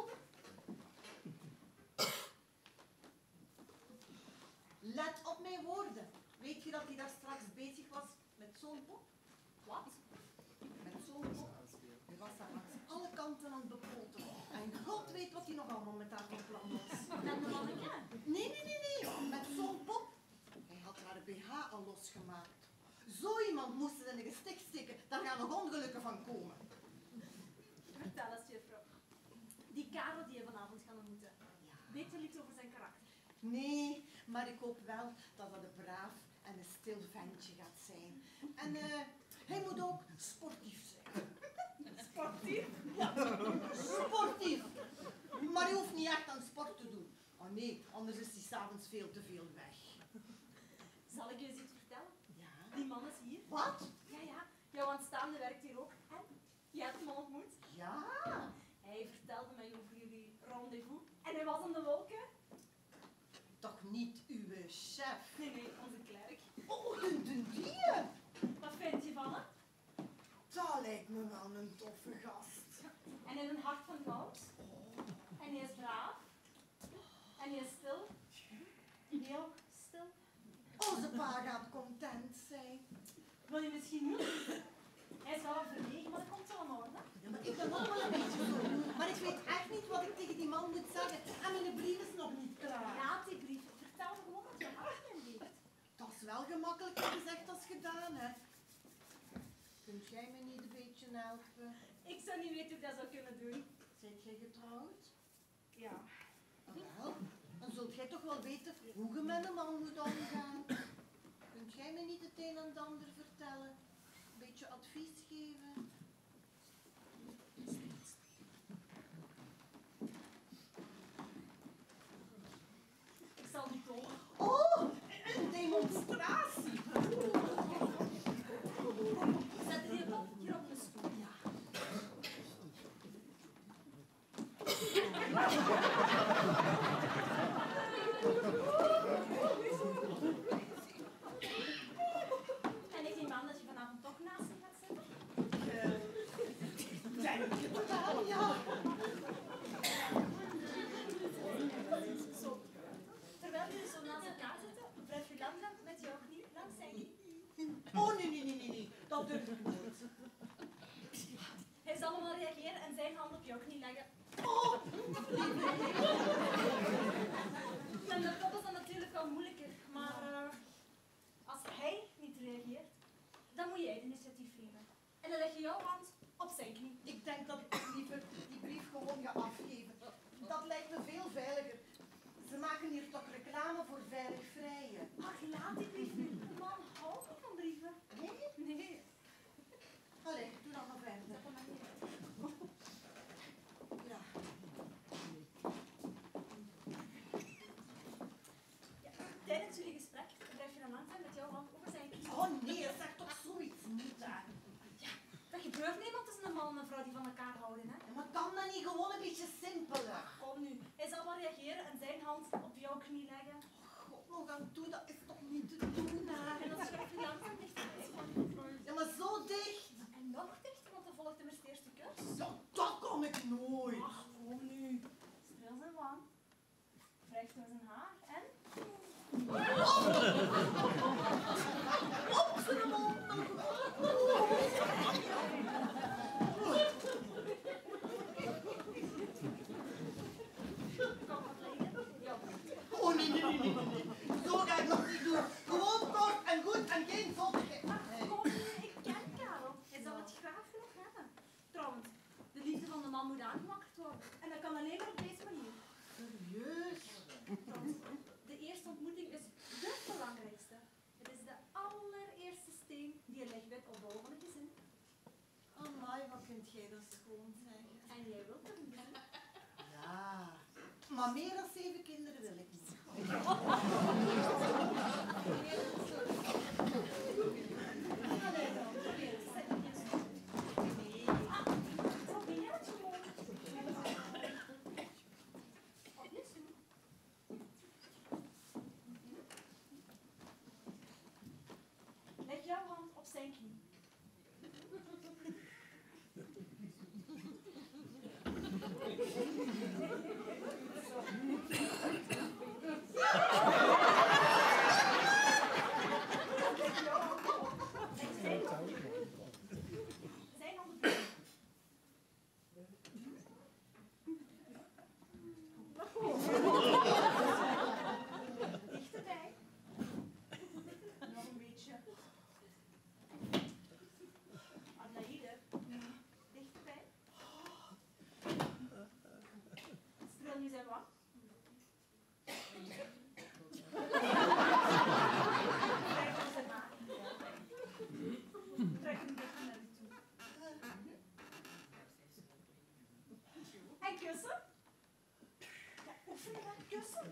Let op mijn woorden. Weet je dat hij daar straks bezig was met zo'n pop? Wat? Met zo'n pop. Hij was daar langs alle kanten aan het bepoten. En God weet wat hij nog allemaal met haar van plan was. Met een mannetje? Nee, nee, nee, nee. Met zo'n pop. Hij had haar B H al losgemaakt. Zo iemand moest ze in een gestik steken. Daar gaan nog ongelukken van komen. Vertel eens, juffrouw. Die Karel die je vanavond gaan ontmoeten. Ja. Weet je iets over zijn karakter? Nee, maar ik hoop wel dat dat een braaf en een stil ventje gaat zijn. En uh, hij moet ook sportief zijn. Sportief? Ja, sportief. Maar hij hoeft niet echt aan sport te doen. Oh nee, anders is hij s'avonds veel te veel weg. Zal ik je eens iets vertellen? Ja? Die man is hier. Wat? Ja, ja. Jouw aanstaande werkt hier ook. En jij hebt hem al ontmoet. Ja. Hij vertelde mij over jullie rendezvous. En hij was aan de wolken. Toch niet uw chef? Nee, nee, onze klerk. Oh, de, de die? Wat vind je van hem? Dat lijkt me wel een toffe gast. En hij heeft een hart van goud. En hij is braaf. En hij is stil. Heel stil. Onze pa gaat content zijn. Wil je misschien niet? Hij is wel wat verlegen, maar dat komt wel in orde. Ja, maar ik ben ook wel een beetje zo. Maar ik weet echt niet wat ik tegen die man moet zeggen. En mijn brief is nog niet klaar. Raad die brief. Vertel me gewoon wat je hart in ligt. Dat is wel gemakkelijker gezegd als gedaan, hè. Kunt jij me niet een beetje helpen? Ik zou niet weten hoe ik dat zou kunnen doen. Zijt jij getrouwd? Ja. Ah, wel, dan zult jij toch wel weten hoe je met een man moet omgaan. Kunt jij me niet het een en het ander vertellen? Een beetje advies geven? Ik zal niet komen. Oh, een demonstratie! Zet er hier op, hier op de stoel. Ja. En ik neem aan dat je vanavond toch naast hem gaat zitten? Uh, denk het wel, ja. Zo. Terwijl jullie zo naast elkaar zitten, wrijf je langzaam met jouw knie langs zijn knie. Oh, nee, nee, nee, nee, nee. Dat durf ik nooit. Hij zal hem wel reageren en zijn hand op jouw knie leggen. Oh, En de kop is dan natuurlijk wel moeilijker, maar uh, als hij niet reageert, dan moet jij het initiatief nemen. En dan leg je jouw hand op zijn knie. ik denk dat ik liever die brief gewoon ga afgeven. Dat lijkt me veel veiliger. Ze maken hier toch reclame voor veilig vrijen. Ach, laat die brief nu. Man, houdt niet van brieven. Nee? Nee. Allee, doe dan maar verder. Dat kan maar niet. Ja. Ja, tijdens jullie gesprek blijf je dan langzaam met jouw hand over zijn knie. Oh nee, zeg toch zoiets niet, hè. Ja, dat gebeurt niemand tussen een man en een vrouw die van elkaar houden, hè. Ja, maar kan dat niet gewoon een beetje simpeler? Kom nu. Hij zal wel reageren en zijn hand op jouw knie leggen. God, nog aan toe, dat is toch niet te doen, hè. En dan schuif je langzaam dichterbij. Ja, maar zo dicht. En nog dichter, want dan volgt immers de eerste kus. Ja, dat kan ik nooit. Ach, kom nu. Streel zijn wang. Wrijf door zijn haar en... geen zottigheid. Maar kom, ik ken Karel. Hij zal het graag genoeg hebben. Trouwens, de liefde van de man moet aangemakkerd worden. En dat kan alleen maar op deze manier. Serieus? Trouwens, de eerste ontmoeting is de belangrijkste. Het is de allereerste steen die je legt bij het opbouwen van een gezin. Amai, wat kunt jij dat schoon zeggen? En jij wilt er niet, hè? Ja, maar meer dan zeven kinderen wil ik niet. Allee dan, probeer het. Zet het eens goed. Nee. Ah, probeer het gewoon. Opnieuw doen. Leg jouw hand op zijn knie. Zijn handen. Dichterbij. Nog een beetje. Adelaide. Dichterbij. Streel nu zijn wang. Kijk naar zijn maag. Trek hem dichter naar u toe. En kussen. Ja, oefenen met kussen.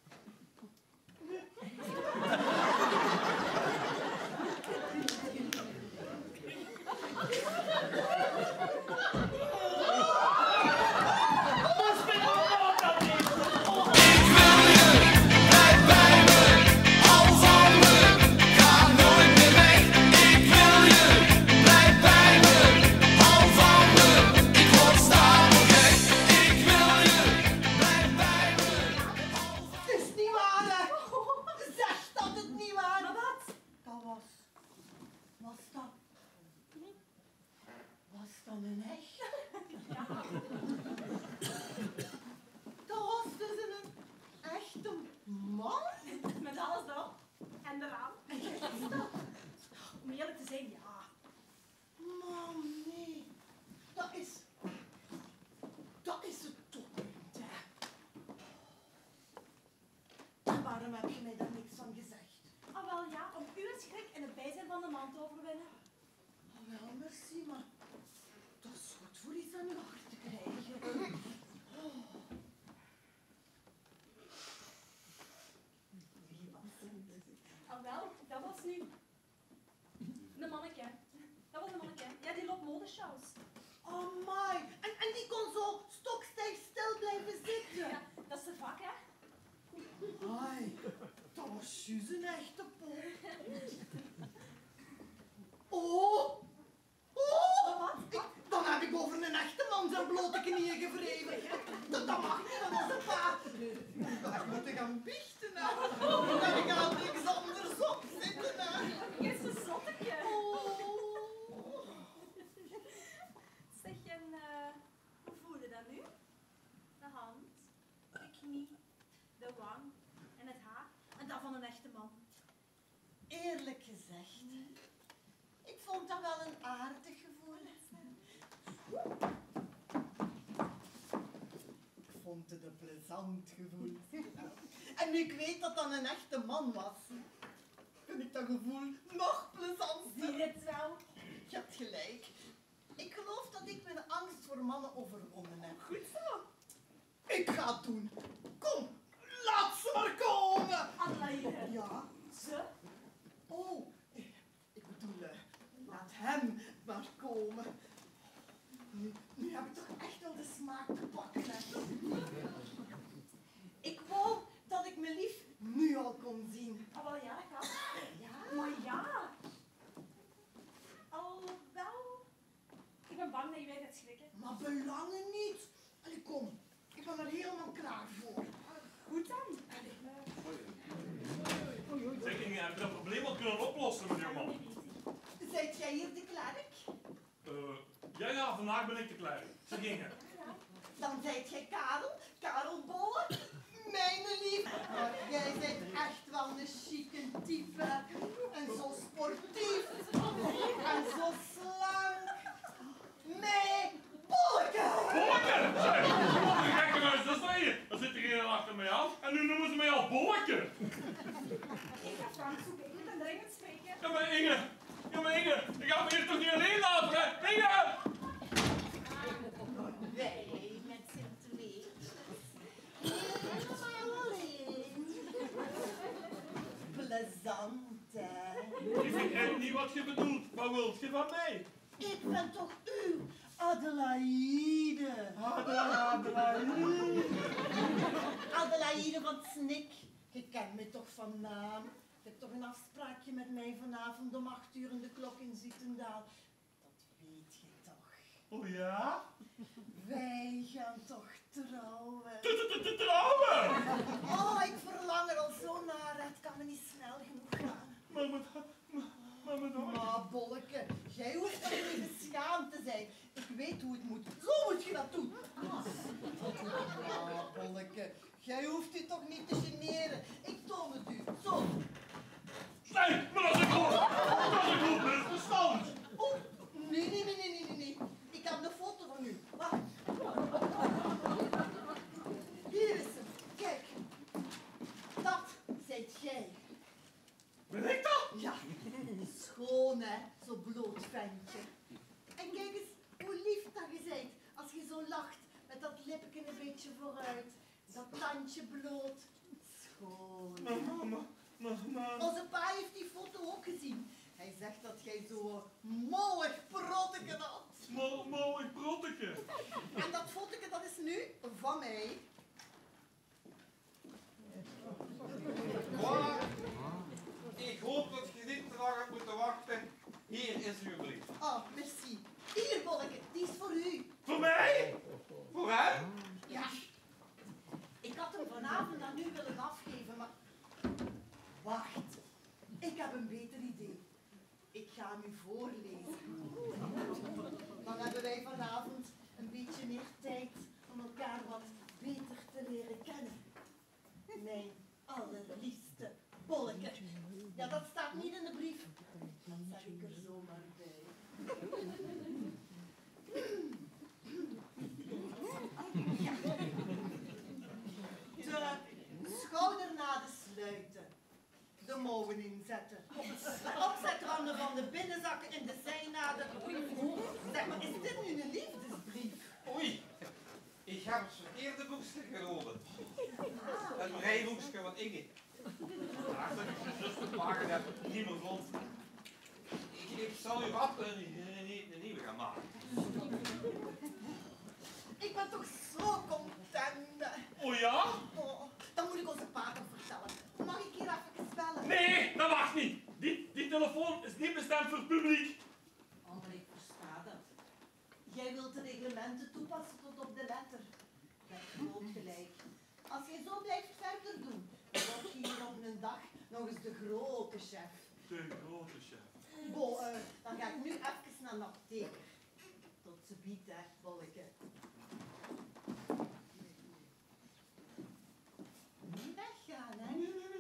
Het is niet waar, hè? Zeg dat het niet waar. Maar wat? Dat was... Was dat... Was dat een echt? Dat was dus een echte man? Met alles erop en eraan. Om eerlijk te zijn, ja. Man, nee. Dat is... Dat is het toch niet, hè? En waarom heb je mij daar niks van gezegd? Ah wel ja, om uw schrik in het bijzijn van de man te overwinnen. Oh, wel, merci, maar... Dat is goed voor iets aan je hart te krijgen. Oh. Wie was het? Ah wel, dat was nu een manneke. Dat was een manneke. Ja, die loopt modeshows. Amai, en, en die kon zo stokstijf stil blijven zitten. Ja, dat is de vak, hè. Ai, dat was juist een echte pop. Oh, oh, Wat? ik, dan heb ik over een echte man zijn blote knieën gevreven. Dat, dat mag niet, dat is een pa. Daar moet ik aan biechten, hè. En ik ga niks anders op zitten, hè. Je is een zotteke. Oh. Zeg, en uh, hoe voel je dat nu? De hand, de knie, de wang en het haar. En dat van een echte man. Eerlijk gezegd, ik vond dat wel een aardig gevoel. Ik vond het een plezant gevoel. En nu ik weet dat dat een echte man was, vind ik dat gevoel nog plezanter. Zie je het wel? Je hebt gelijk. Ik geloof dat ik mijn angst voor mannen overwonnen heb. Goed zo. Ik ga het doen. Kom, laat ze maar komen. Adelaide. Ja? Ze? Oh, ik bedoel, eh, laat hem maar komen. Nu, nu heb ik toch echt wel de smaak te pakken, hè. Ik wou dat ik mijn lief nu al kon zien. Ah wel ja, dat kan. Ja? Maar ja. Alhoewel, ik ben bang dat je weer gaat schrikken. Maar belangen niet. Allee, kom. Ik ben er helemaal klaar voor. Goed dan. Zeg, je hebt dat probleem al kunnen oplossen, meneer man. Zijt jij hier de klerk? Uh, ja, ja, vandaag ben ik de klerk. Ze gingen. Dan zijt jij Karel, Karel Bolle, mijn lief. Maar jij bent echt wel een chique type. En zo sport Zoek ik moet een dringend spreken. Ja, maar Inge. Ja, maar Inge. Ik ga me hier toch niet alleen laten, hè? Inge! Wij met z'n tweeën. Helemaal alleen. Plezant, hè? Ik weet echt niet wat je bedoelt. Wat wilt je van mij? Ik ben toch uw Adelaide. Adelaide. Adelaide van het Snik. Je kent me toch van naam? Je hebt toch een afspraakje met mij vanavond om acht uur in de klok in Zietendaal. Dat weet je toch? Oh ja? Wij gaan toch trouwen? Te trouwen! Oh, ik verlang er al zo naar. Het kan me niet snel genoeg gaan. Maar met... Maar met Maar bolleke, jij hoeft toch niet beschaamd te zijn. Ik weet hoe het moet. Zo moet je dat doen. Ja, bolleke, jij hoeft je toch niet te generen. Ik toon het u. Zo. Nee, maar dat is een goed. Dat is een goed met verstand. Oh, nee, nee, nee, nee, nee, nee. Ik heb een foto van u. Wacht. Hier is hem. Kijk. Dat zijt jij. Ben ik dat? Ja. Schoon, hè? Zo bloot ventje. En kijk eens hoe lief dat je bent als je zo lacht met dat lipje een beetje vooruit. Dat tandje bloot. Schoon. Maar, maar, maar, maar... Onze pa heeft die foto ook gezien. Hij zegt dat jij zo mooig protteke had. Mo mooig protteke. En dat fotoke dat is nu van mij. Voilà. Ik hoop dat je niet te lang hebt moeten wachten. Hier is uw brief. Oh, merci. Hier, bolleke, die is voor u. Voor mij? Voor hem? Ja. Ik had hem vanavond aan u willen afgeven, maar... Wacht. Ik heb een beter idee. Ik ga hem u voorlezen. Dan hebben wij vanavond een beetje meer tijd om elkaar wat beter te leren kennen. Mijn allerliefste bolleke. Ja, dat staat niet in de brief. Dat zeg ik er zomaar bij. Ja. De schoudernaden sluiten. De mouwen inzetten. De opzetranden van de binnenzakken in de zijnaden. Zeg maar, is dit nu een liefdesbrief? Oei. Ik heb het verkeerde boekje gerold. Het breiboekje wat Inge. Daar dat ik zijn zus geplagen heb, niet meer vond. Ik, ik zal u wat een, een, een, een nieuwe gaan maken. Ik ben toch zo content. Oh ja? Oh, dan moet ik onze pa nog vertellen. Mag ik hier even bellen? Nee, dat mag niet. Die, die telefoon is niet bestemd voor het publiek. Oh, maar ik versta dat. Jij wilt de reglementen toepassen tot op de letter. Je hebt groot gelijk. Als jij zo blijft verder doen, dan word je hier op een dag nog eens de grote chef. De grote chef. Bo, uh, dan ga ik nu even naar een apotheker. Tot ze biedt, hè, bolleke. Niet weggaan, hè?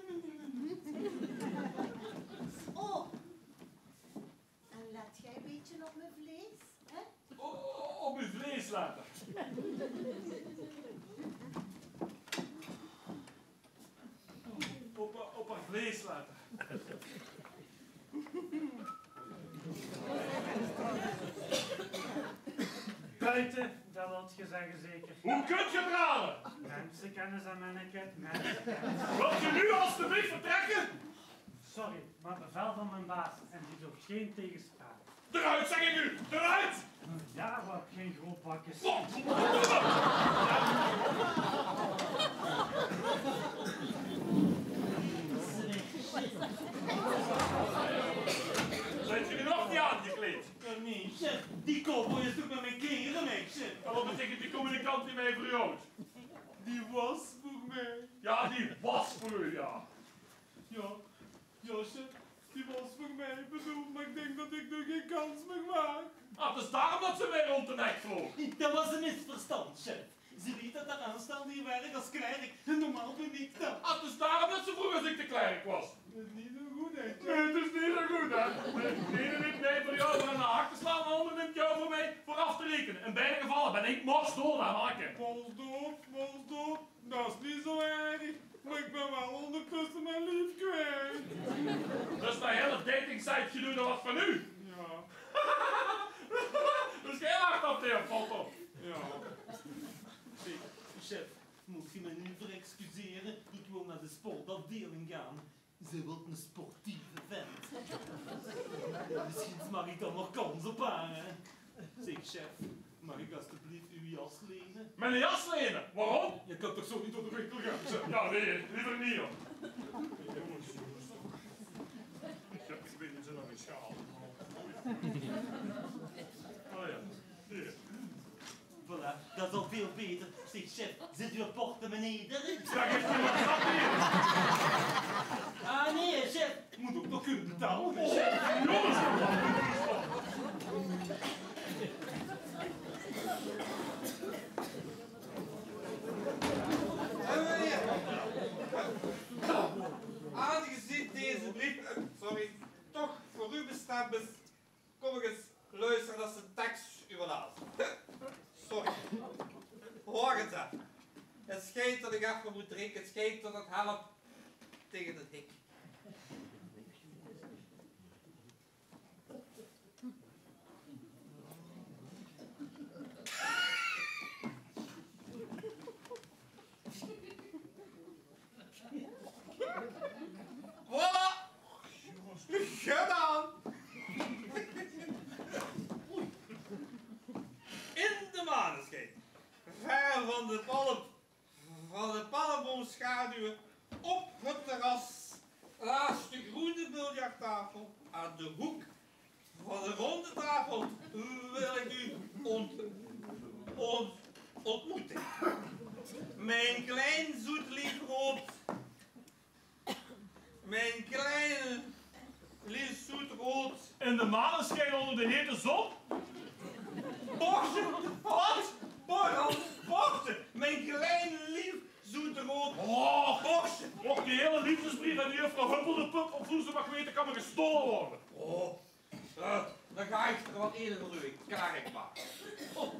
Oh, en let jij een beetje op mijn vlees, hè? Oh, op uw vlees laten. Op, op haar vlees laten. Buiten, dat wilt je zeggen zeker. Hoe kunt je praten? Mensenkennis en manneke, mensenkennis. Wilt je nu alstublieft vertrekken? Sorry, maar bevel van mijn baas en die doet geen tegenspraak. Eruit, zeg ik u! Eruit! Ja, wat geen grootbakkes. Zijn jullie nog niet aangekleed? Ja, nee, chef, die cowboy is toch met mijn kleren mee, chef. En wat betekent die communicant die mij verjoot? Die was voor mij. Ja, die was voor u, ja. Ja, ja, chef, die was voor mij bedoeld, maar ik denk dat ik er geen kans meer maak. Ah, het is daarom dat ze mij rond de nek vloog. Dat was een misverstand, chef. Ze weet dat haar aanstaande hier werkt als klerk en normaal ben ik dat. Ah, het is daarom dat ze vroeg als ik de klerk was. Dat is niet zo goed, hè, chef. Nee, het is niet zo goed, hè. De ene neemt mij voor jou voor aan de hak te slaan, de andere neemt jou voor mij voor af te rekenen. In beide gevallen ben ik morsdood aan maken. Polsdood, polsdood, dat is niet zo erg. Maar ik ben wel ondertussen mijn lief kwijt. zei het, je doet er wat van u. Ja. Dus jij lacht op de foto. Ja. Zeg, chef, moet je me nu verexcuseren? Ik wil naar de sportafdeling gaan. Ze wordt een sportieve vent. Misschien mag ik dan nog kans op haar, hè? Zeg, chef, mag ik alstublieft uw jas lenen? Mijn jas lenen? Waarom? Je kan toch zo niet door de winkel gaan? Zeg, ja, nee, liever niet, hoor. Jongens, jongens. Ik heb ik weet niet zo nog een schaal. Oh ja, hier. Voilà, dat is al veel beter. Zeg, chef, zit uw portemonnee erin? Ja, geef me wat grap hier. Ah, nee, chef. Ik moet ook nog kunnen betalen. Oh, jongens. En meneer, aangezien deze brief, eh, sorry, toch voor u bestemd is, kom ik eens luisteren als de tekst u wil laten. Sorry. Hoor het dan. Het schijnt dat ik even moet drinken, het schijnt dat het helpt tegen de hik. Voilà! Gedaan! In de maneschijn, ver van de palm, van de palmboomschaduwen, op het terras, naast de groene biljarttafel, aan de hoek van de ronde tafel, wil ik u ont, ont, ontmoeten. Mijn klein zoet lief rood, mijn kleine lief zoet rood. In de maneschijn onder de hete zon? Borstje, wat? Borstje, borstje, mijn kleine lief zoet rood. Oh, borstje. Och, die hele liefdesbrief aan die juffrouw Huppeldepup op hoe ze mag weten kan me gestolen worden. Oh, uh, dan ga ik er wat eerder voor u. Klaar ik maar. Oh.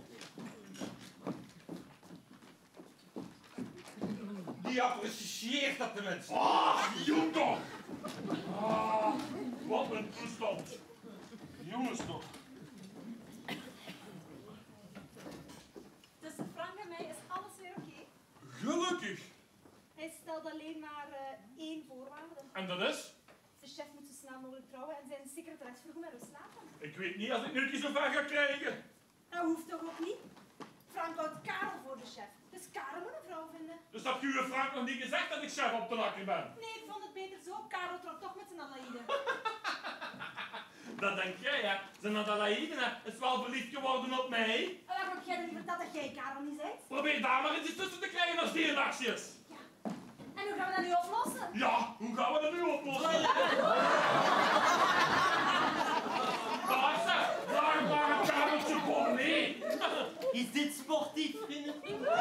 Die apprecieert dat tenminste. Ah, jong toch! Ah, wat een toestand. Jongens toch. Tussen Frank en mij is alles weer oké. Gelukkig. Hij stelt alleen maar uh, één voorwaarde. En dat is? De chef moet zo snel mogelijk trouwen en zijn secretaris vroeg met hem slapen. Ik weet niet als ik nu zo ver ga krijgen. Dat hoeft toch ook niet? Frank houdt Karel voor de chef. Dus Karel moet een vrouw vinden. Dus dat je Frank nog niet gezegd dat ik chef op de lakker ben? Nee, ik vond het beter zo. Karel trok toch met zijn Adelaide. Dat denk jij, hè? Zijn Adelaide is wel verliefd geworden op mij. En waarom heb jij liever dat dat jij Karel niet zegt? Probeer daar maar eens tussen te krijgen als die een actie is. Ja. En hoe gaan we dat nu oplossen? Ja, hoe gaan we dat nu oplossen? Daar zeg, daar maar een kabeltje voor mee. Is dit sportief, vrienden?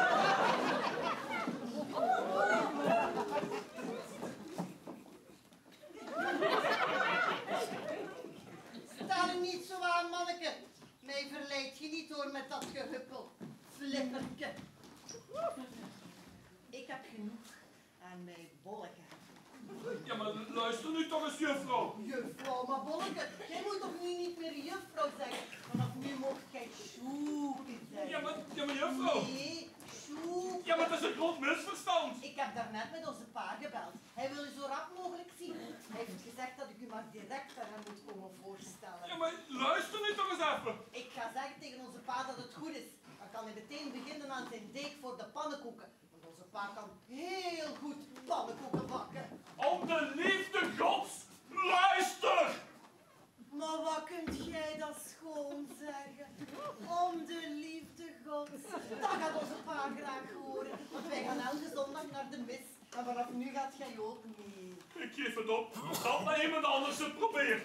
Sta er niet zo aan, manneke. Mij verleid je niet door met dat gehuppel. Flipperke. Ik heb genoeg aan mijn bolleke. Ja, maar luister nu toch eens, juffrouw. Juffrouw, maar bolleke, jij moet toch nu niet meer juffrouw zeggen? Vanaf nu mocht jij Sjoeke zeggen. Ja, maar, ja, maar juffrouw. Nee, Sjoeke. Ja, maar het is een groot misverstand. Ik heb daarnet met onze pa gebeld. Hij wil u zo rap mogelijk zien. Hij heeft gezegd dat ik u maar direct aan hem moet komen voorstellen. Ja, maar luister nu toch eens even. Ik ga zeggen tegen onze pa dat het goed is. Dan kan hij meteen beginnen aan zijn deeg voor de pannenkoeken. Want onze pa kan heel goed pannenkoeken bakken. Om de liefde gods, luister! Maar wat kunt jij dat schoon zeggen? Om de liefde gods. Dat gaat onze pa graag horen. Want wij gaan elke zondag naar de mis. En vanaf nu gaat jij ook mee. Ik geef het op. Dat maar iemand anders het probeert.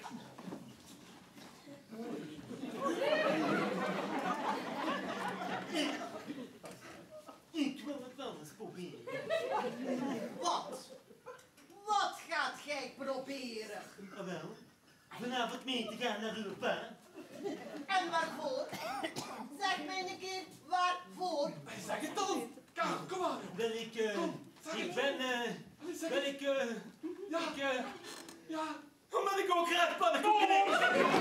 Ik wil het wel eens proberen. Wat? Wat gaat jij proberen? Ah, wel, vanavond mee te gaan naar uw pa. En waarvoor? Zeg mij een keer waarvoor. Zeg het dan. Karel, kom aan. Wel, ik, uh, Kom, zeg ik het. ben, eh, Zeg wel, het. ik, eh, Ja. ik, eh, Ja. omdat ik ook graag graag pannenkoeken eten.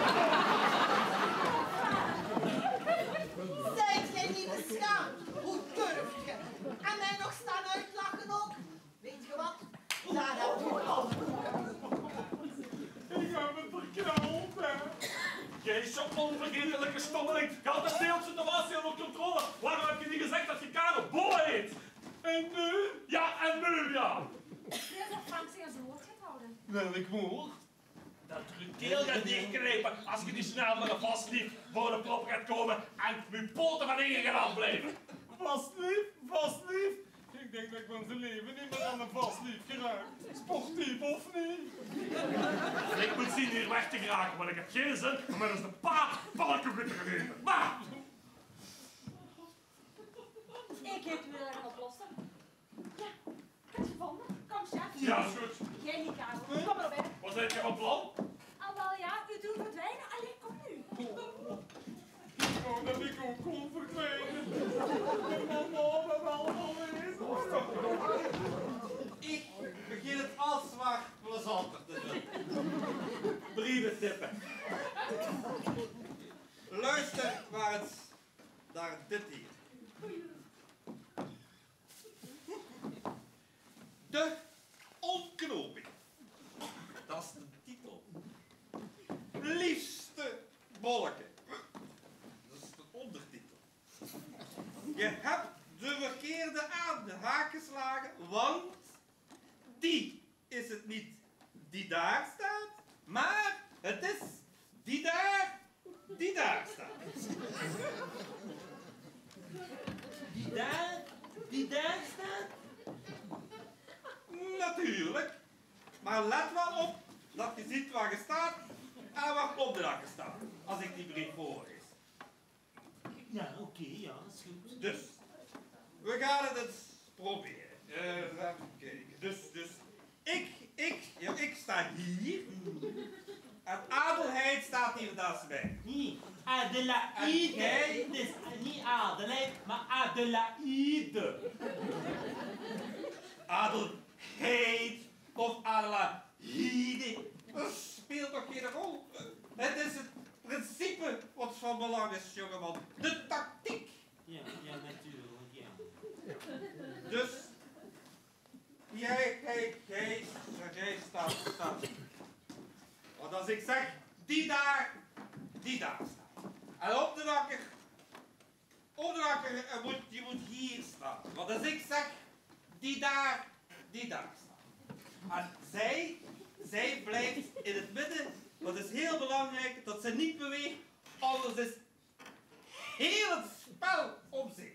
Zijt jij niet beschaamd? Hoe durf je? En mij nog staan uitlachen ook? Weet je wat? Daar heb je pannenkoeken. Ik heb het verknald, hè. Jij is zo'n onvergetelijke stommeling. Je had een deeltje de was onder controle. Waarom heb je niet gezegd dat je Karel Bolle heet? En nu? Ja, en nu ja. Wie heeft Frank zich aan zijn woord gehouden? Welk woord? Dat er je keel gaat dichtknepen als je die snel met een vastlief voor de prop gaat komen en je poten van dingen gaat afblijven. Vastlief, vastlief. Ik denk dat ik van zijn leven niet meer aan een vastlief geraakt. Sportief of niet? Ik moet zien hier weg te geraken, want ik heb geen zin om met eens een paar pannenkoeken te geven. Maar! Ik heb het weer gaan oplossen. Ja, ik heb het gevonden. Kom, chef. Ja, is goed. Jij niet, Karel. Kom maar op, hè. Wat zijn je van plan? Ah, wel ja, u doet verdwijnen. Allee, kom nu. Ik wou dat ik ook kon verdwijnen. Maar mama heeft allemaal geweest. Ik begin het alsmaar plezanter te doen. Brieven tippen. Luister maar eens naar dit hier. De ontknoping. Dat is de titel. Liefste bolleke. Dat is de ondertitel. Je hebt de verkeerde aan de haak geslagen, want die is het niet die daar staat, maar het is die daar, die daar staat. Die daar, die daar staat? Natuurlijk. Maar let wel op dat je ziet waar je staat en waar opdrachten staat, als ik die brief voorlees. Ja, oké, okay, ja, dat is goed. Dus, we gaan het eens proberen. Uh, even kijken. Dus, dus, ik, ik, ja, ik sta hier. En Adelheid staat hier naast mij. Nee, Adelaide. jij? Dus niet Adelheid, maar Adelaide. Adelheid of Adelaide. Dat speelt toch geen rol. Het is het principe wat van belang is, jongeman. De tactiek. Ja, ja, natuurlijk, ja. Dus, jij, jij, jij, jij staat, staat. Want als ik zeg, die daar, die daar staat. En op de nakker, op de nakker, eh, moet, je moet hier staan. Want als ik zeg, die daar, die daar staat. En zij, zij blijft in het midden. Want het is heel belangrijk dat ze niet beweegt, anders is heel het spel om zich.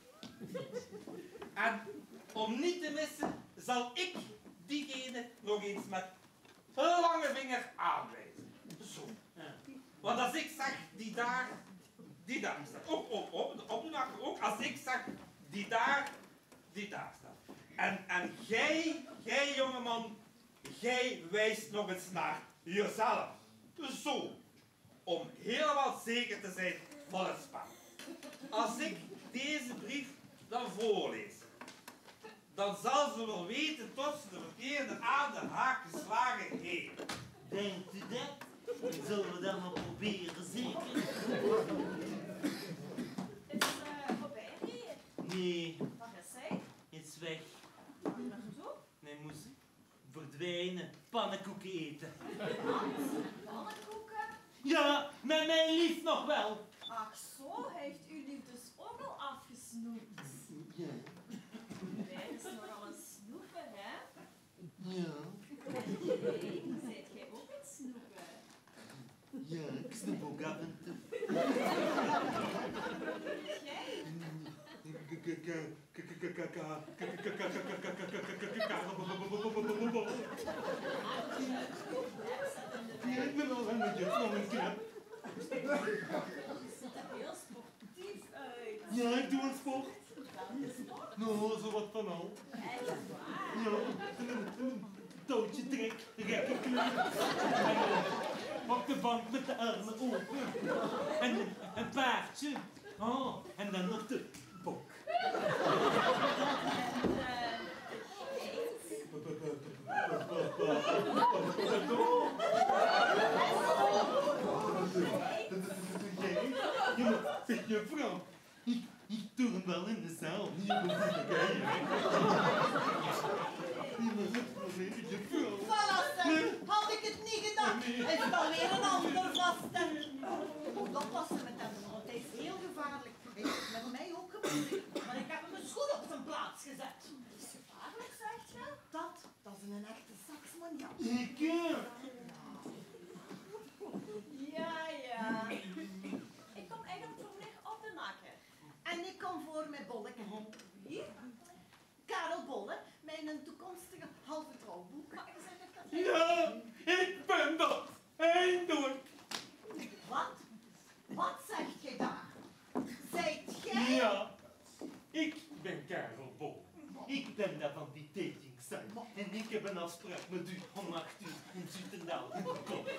En om niet te missen, zal ik diegene nog eens met een lange vinger aanwijzen. Zo. Want als ik zeg die daar, die daar staat. Ook op, op, op de nacht ook. Als ik zeg die daar, die daar staat. En, en jij, jij jongeman, jij wijst nog eens naar jezelf. Zo. Om helemaal zeker te zijn van het spel. Als ik deze brief dan voorlees, dan zal ze wel weten tot ze de verkeerde aan de haak geslagen heeft. Denkt u dat? Zullen we dat maar proberen, zeker? Is uh, voorbij hier? Nee, Wat is zij? is weg. Waar naartoe? Nee, moest verdwijnen. Pannenkoeken eten. Pannenkoeken? Ja, met mijn lief nog wel. Ach zo, heeft u lief dus ook al afgesnoept? Ja. Wij is nogal een snoeper, hè? Ja. Nee, zijt jij ook een snoeper? Ja, ik snoep ook af en toe. Jij? Ja, ik ben al helemaal van een klep. Je ziet er heel sportief uit. Ja, ik doe een sport. Welke sport? Nou, zo wat van al. Echt waar? Ja, een touwtje trek, rekken kleur. Op de bank met de armen open. En een paardje. Oh, en dan nog de bok. En, uh, Voilà, zeg. Had ik het niet gedacht. Hij is alweer een ander vaste. Moet oppassen met hem, want hij is heel gevaarlijk. Hij heeft met mij ook geprobeerd, maar ik heb hem eens goed op zijn plaats gezet. Is gevaarlijk, zegt je? Dat, dat is een echte saksman, ja. Ik, uh, Ja, ja. Ik kom eigenlijk voor meneer op de nakker. En ik kom voor met Bolleke. Hier. Karel Bolle, mijn toekomstige halve trouwboek. Maar je zegt dat dat... Ja, ik ben dat. Eindelijk. Wat? Wat zeg je daar? Zijt jij? Ja, ik ben Karel Bol. ik ben daar van die datingsite. En ik heb een afspraak met u om acht uur in Zutendaal te komen.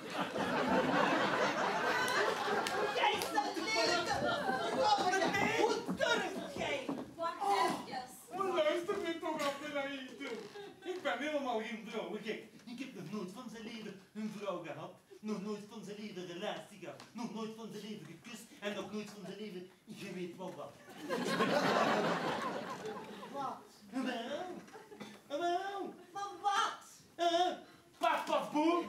Jij staat lelijke! Hoe durf jij? Wacht even. Maar luister me toch af, Adelaide. Ik ben helemaal geen Vrouwengek. Ik heb nog nooit van zijn leven een vrouw gehad. Nog nooit van zijn leven een relatie gehad. Nog nooit van zijn leven gekust. En nog nooit van zijn leven, je weet wel wat. Wat? Wel? Wel? Maar wat? Eh, paf, paf, boem.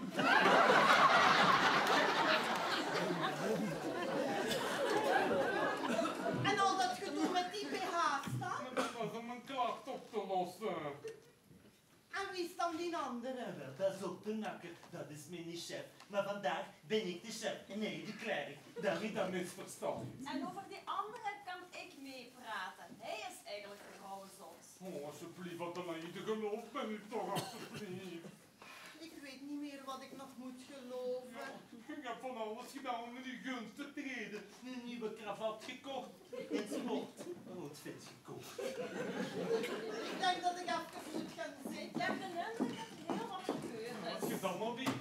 En al dat gedoe met die B H's dan? Dat was om een klacht op te lossen. En wie is dan die andere? Ja, wel, dat is ook de nakker. Dat is mijn chef. Maar vandaag ben ik de chef en nee, de klerk. Daarmee dat misverstand. En over die andere kan ik meepraten. Hij is eigenlijk de gouden zot. Oh, alsjeblieft, Adelaide, geloof me nu toch, alsjeblieft. Ik weet niet meer wat ik nog moet geloven. Ik heb van alles gedaan om in uw gunst te treden. Een nieuwe kravat gekocht. En sport. Rood vet gekocht. Ik denk dat ik even moet gaan zitten. Ik heb de indruk dat er heel wat gebeurd Als je is. dat maar weet.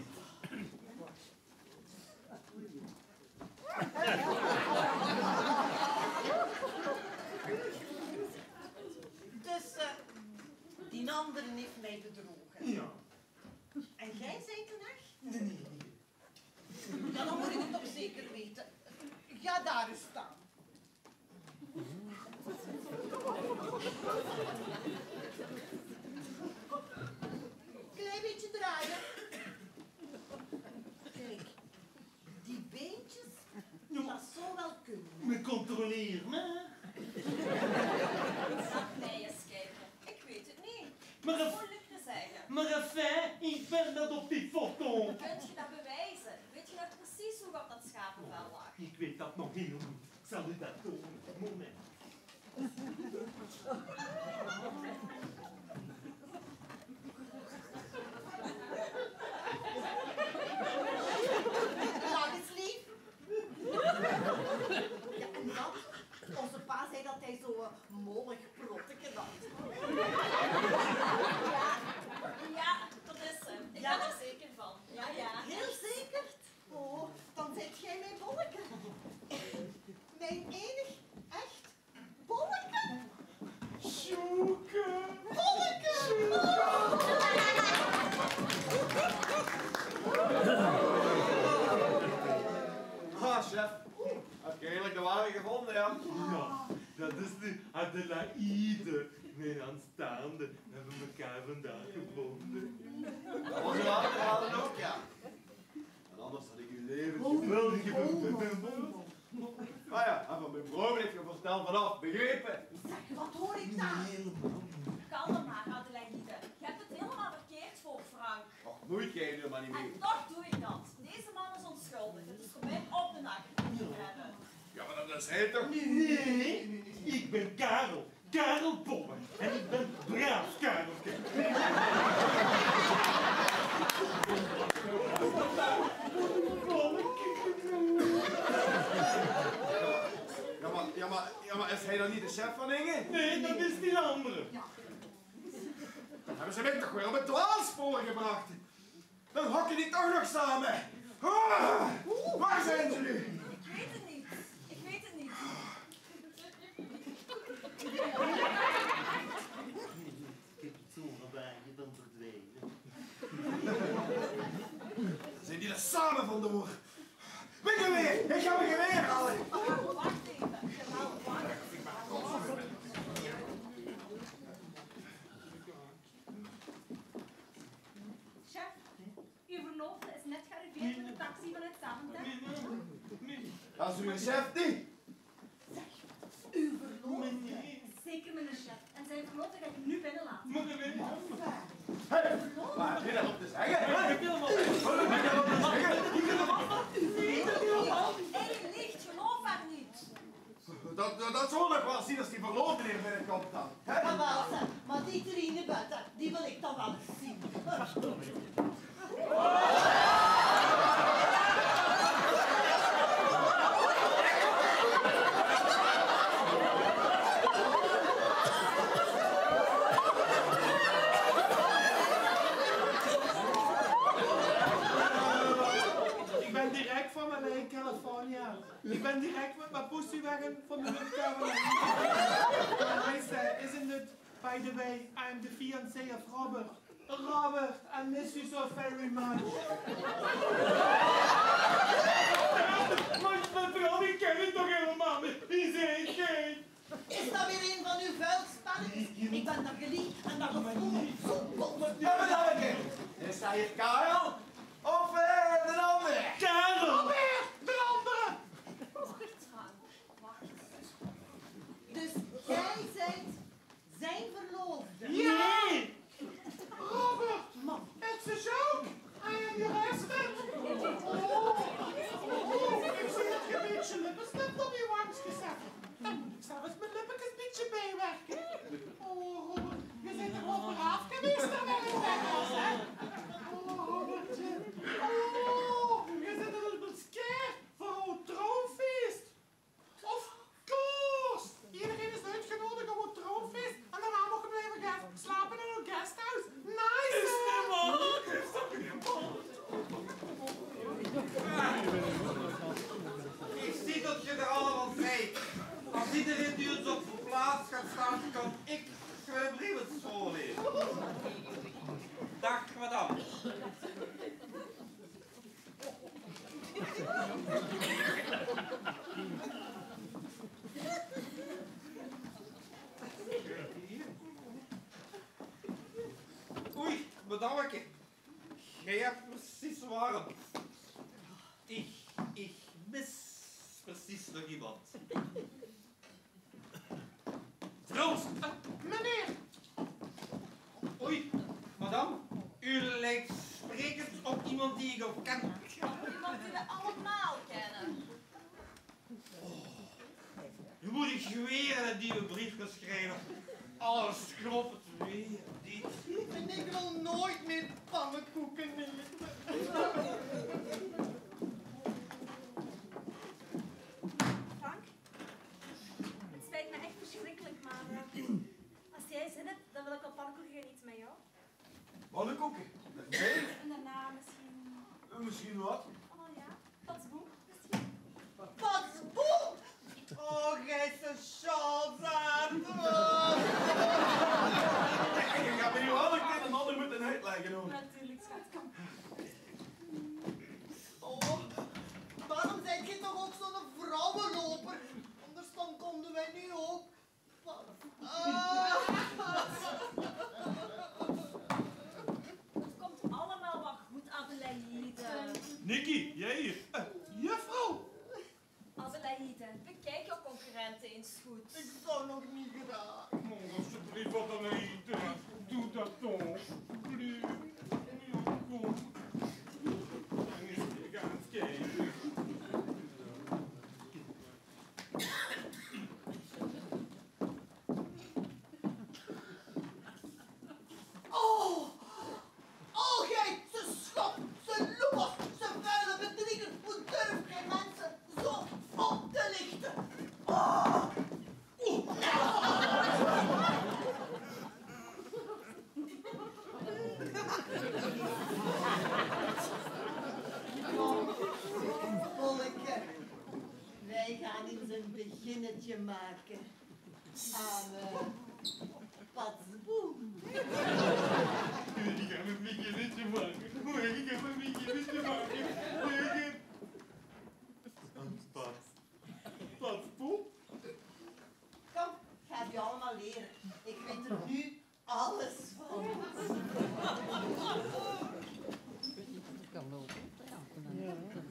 Dus, uh, die andere heeft mij bedrogen. Ja. En jij zei toen echt? Nee, nee, nee. Ja, dan moet ik het toch zeker weten. Ga daar eens staan. Klein beetje draaien. Kijk, die beentjes, dat zou wel kunnen. Me controleer me. Laat mij eens kijken. Ik weet het niet. Maar Dat is een, moeilijk te zeggen. maar een fijn, ik ben dat op die foto. Kunt je dat bewijzen? Weet je nog precies hoe op dat schapenvel lag? Ik weet dat nog heel goed. Ik zal u dat tonen. Moment. Lach eens lief. Ja, en dat? Onze pa zei dat hij zo'n mollig protteke had. Ja, ja, dat is hem. Ik Ja? ben er zeker van. Ja, ja. Heel zeker? Oh, dan zijt jij mijn bolleke. Mijn enig, echt bolleke. Sjoeke. Bolleke! Ah, chef. Heb je eigenlijk de ware gevonden, ja? Ja, dat is nu Adelaide. Mijn aanstaande hebben elkaar vandaag gevonden. Dat was uw aanraden ook, ja. En anders had ik uw leven geweldig gevonden. Ah ja, en van mijn vrouw heeft je verteld vanaf, begrepen? Zeg, wat hoor ik daar? Kalm maar, Adelaide. Je hebt het helemaal verkeerd voor Frank. Och, moeit jij er maar niet mee. En toch doe ik dat. Deze man is onschuldig. Het is voor mij op de nacht te hebben. Ja, maar dat is hij toch? Nee, nee, ik ben Karel. Karel Bolle. En ik ben braaf Karel. Ja maar, ja, maar, ja, maar is hij dan niet de chef van Inge? Nee, dat is die andere. Dan hebben ze mij toch weer op het dwaalspoor gebracht. Dan hokken die toch nog samen. Ah, waar zijn ze nu? Ik weet het niet. Ik weet het niet. Ik heb het zo wagen van verdwijnen. Zijn die er samen vandoor? Mijn geweer! Ik ga mijn geweer halen! Oh, wacht even. Jawel, wacht. taxi vanuit Zaventem? Als u een chef niet. Uw verloofde. Zeker mijn chef. En zijn verloofde ga ik nu binnenlaten. Hé, maar heb je dat op te zeggen? Ik wil hem op. Wat heb je dat op te zeggen? Hij liegt, geloof haar niet. Dat, dat, dat zal nog wel zien als die verloofde hier binnenkomt dan. Hè? Maar wel, zeg, maar die Trine buiten, die wil ik dan wel eens zien. Ik ben direct van L A, California. Ik ben direct met mijn pussywagen van de luchthaven. Luister, isn't it, by the way, I'm the fiancé of Robert. Robert, I miss you so very much. Maar mijn vrouw, die ken ik toch helemaal niet. Die zei geen. Is dat weer een van uw vuilspannetjes? Ik ben daar geliefd en daar gevoelig. Zo bot. Ja, maar dan een keer. Is dat hier Karel? Of uh, de andere? Karel! Robert, de andere! Wacht, Han. Wacht. Dus jij zijt zijn verloofde? Nee! Robert! Man. It's a joke! I am your husband! Oh, oh, ik zie dat je een beetje lippenstift op je wangstjes hebt. Dan moet ik zelfs mijn lippen een beetje bijwerken. Oh, Robert, je bent er wel braaf geweest terwijl ik weg was, hè? Oh, Robertje. Oh, je bent er wel scared voor uw trouwfeest. Of course! Iedereen is uitgenodigd op een trouwfeest en daarna mogen we blijven gaan slapen in een guesthouse. Nice! Is niet man! Ik zie dat je er allemaal zijt. Als iedereen die ons op plaats gaat staan, kan ik mijn brieven voorlezen. Dag, madame. Oei, bedankt. Jij hebt precies warm. Ik, ik mis precies nog iemand. Frans! Uh, meneer! Oei, madame. U lijkt sprekend op iemand die ik ook ken. Iemand die we allemaal kennen. Nu moet ik weer een nieuwe brief gaan schrijven. Alles klopt weer niet. En ik wil nooit meer pannenkoeken eten. Frank? Het spijt me echt verschrikkelijk, maar uh, als jij zin hebt, dan wil ik wel pannenkoeken gaan eten met jou. Pannenkoeken? Nee? En daarna misschien... Uh, misschien wat? Oh ja, patsboek misschien. Patsboek! Oh, gij is een chance. Ik ga bij u alle keer een ander moeten uitleggen hoor. Natuurlijk, schat, kom. Oh, waarom zijn je toch ook zo'n vrouwenloper? Anders dan konden wij nu ook. Ah. Het komt allemaal wat goed, Adelaide. Nicky, jij hier. Uh, juffrouw! Adelaide, bekijk jouw concurrenten eens goed. Ik zou nog niet graag. Oh, alsjeblieft, Adelaide. Doe dat toch. Alsjeblieft. Ja, kom. En eens gaan eens kijken. Oh! Oh, jij, ze schop, ze loos, ze vuile bedrieger. Hoe durf jij mensen zo op te lichten? Oh! Volke, wij gaan eens een beginnetje maken aan uh, Patsboem. Ik ga een beginnetje maken. Ik ga een beginnetje maken. Ik ga... Patsboem? Kom, ga je allemaal leren. Ik weet er nu alles van. Kan lopen. Ja,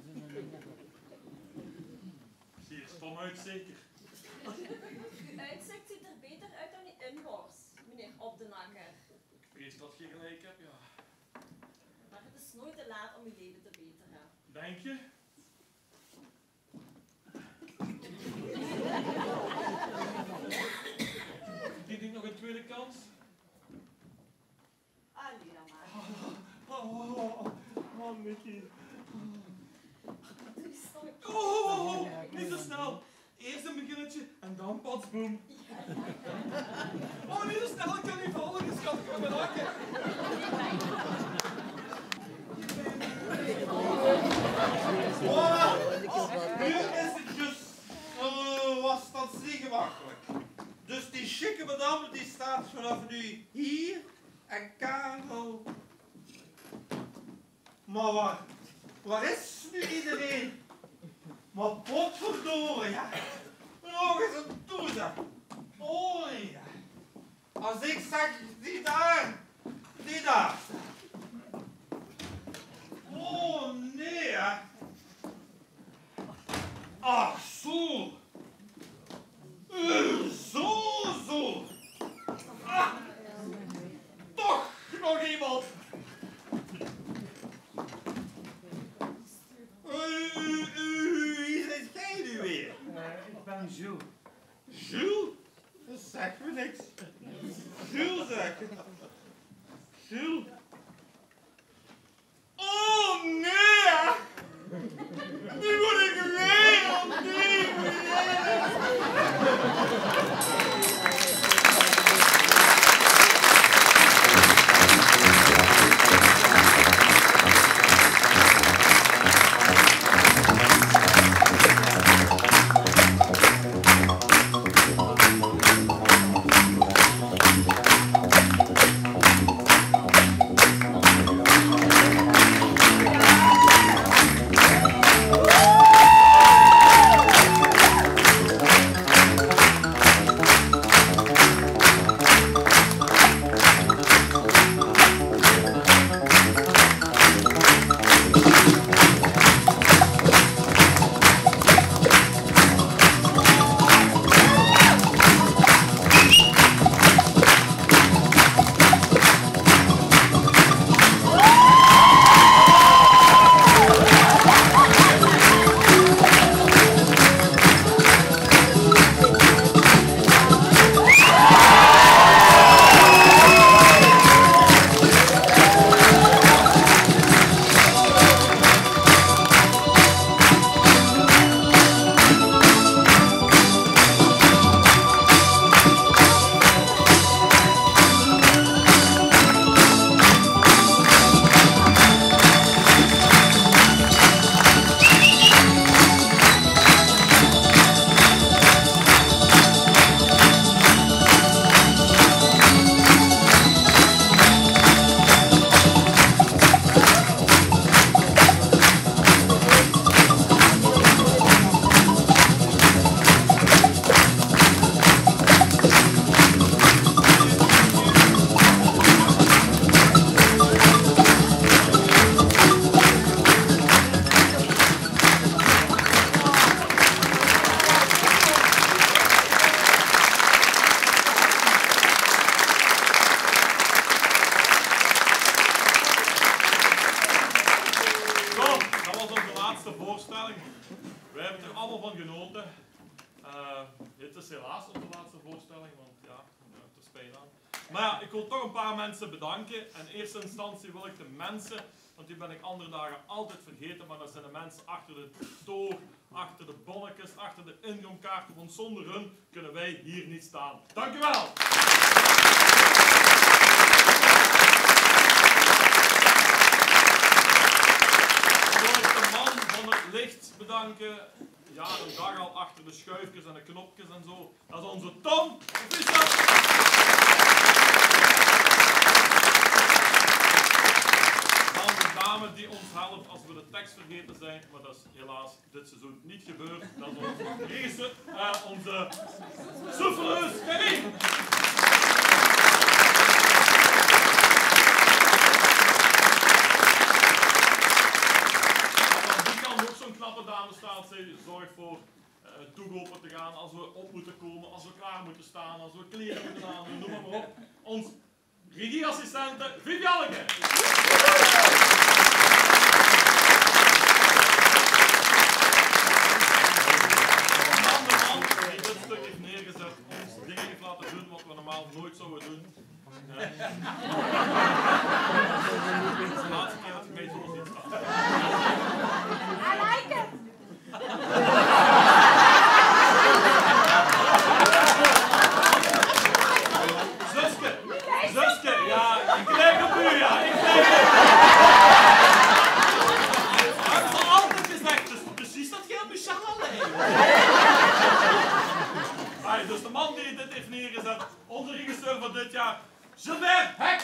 uit zeker. Uw uitzicht ziet er beter uit dan uw inborst, meneer Op de Nakker. Ik vrees dat je gelijk hebt, ja. Maar het is nooit te laat om uw leven te beteren. Denk je? Die ding nog een tweede kans? Allee dan maar. Oh, oh, oh, oh, Nicky. Doe eens toch. Oh, oh, oh, niet zo snel. Eerst een beginnetje en dan patsboom. Oh, niet zo snel, ik kan niet vallen, dus kan ik gaan raken. Voilà. Nu is het dus, uh, was dat zeer gemakkelijk. Dus die chique madame die staat vanaf nu hier en Karel. Maar waar, waar is nu iedereen? Maar potverdorie, ja. Nog eens een toeter. Oh ja. Als ik zeg die daar, die daar. Oh nee, hè. Ach, zo. Uh, zo, zo. Ah. Toch nog iemand. Uh, uh, wie zijn jij nu weer? Uh, ik ben Jules. Jules? Dat zegt me niks. Jules zeg. Jules. Oh nee! Hè. Nu moet ik weer opnieuw. Maar ja, ik wil toch een paar mensen bedanken. In eerste instantie wil ik de mensen, want die ben ik andere dagen altijd vergeten, maar dat zijn de mensen achter de toor, achter de bonnetjes, achter de ingamkaarten, want zonder hun kunnen wij hier niet staan. Dank u wel! Wil ik de man van het licht bedanken. Ja, een dag al achter de schuifjes en de knopjes en zo. Dat is onze Tom. Dan de dame die ons helpt als we de tekst vergeten zijn, maar dat is helaas dit seizoen niet gebeurd. Dat is onze regisseur, uh, onze souffleuse, Kenny. Die kan ook zo'n knappe dame staan, zij zorgt voor uh, toegopen te gaan, als we op moeten komen, als we klaar moeten staan, als we kleren moeten aandoen, noem maar, maar op. Ons regieassistente Vivianneke. Stuk heeft neergezet, ons dingen heeft laten doen wat we normaal nooit zouden doen. Uh, de laatste keer dat je mee zo ziet staan. I like it! Zuske! Zuske! Ja, ik lijk op u, ja! Ik lijk op u! Ik heb het altijd gezegd, dus precies dat geldt met Charlene. Hey, dus de man die dit heeft neergezet, onze regisseur van dit jaar, Gilbert Heks!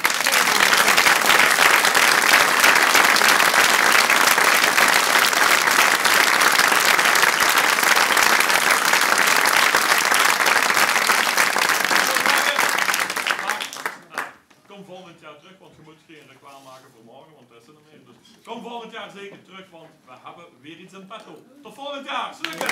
Kom volgend jaar terug, want je moet geen reclame maken voor morgen, want dat is er nog meer. Dus kom volgend jaar zeker terug, want we hebben weer iets in petto. Tot volgend jaar! Slukken!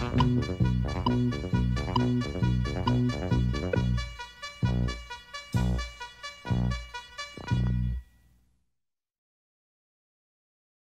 Thank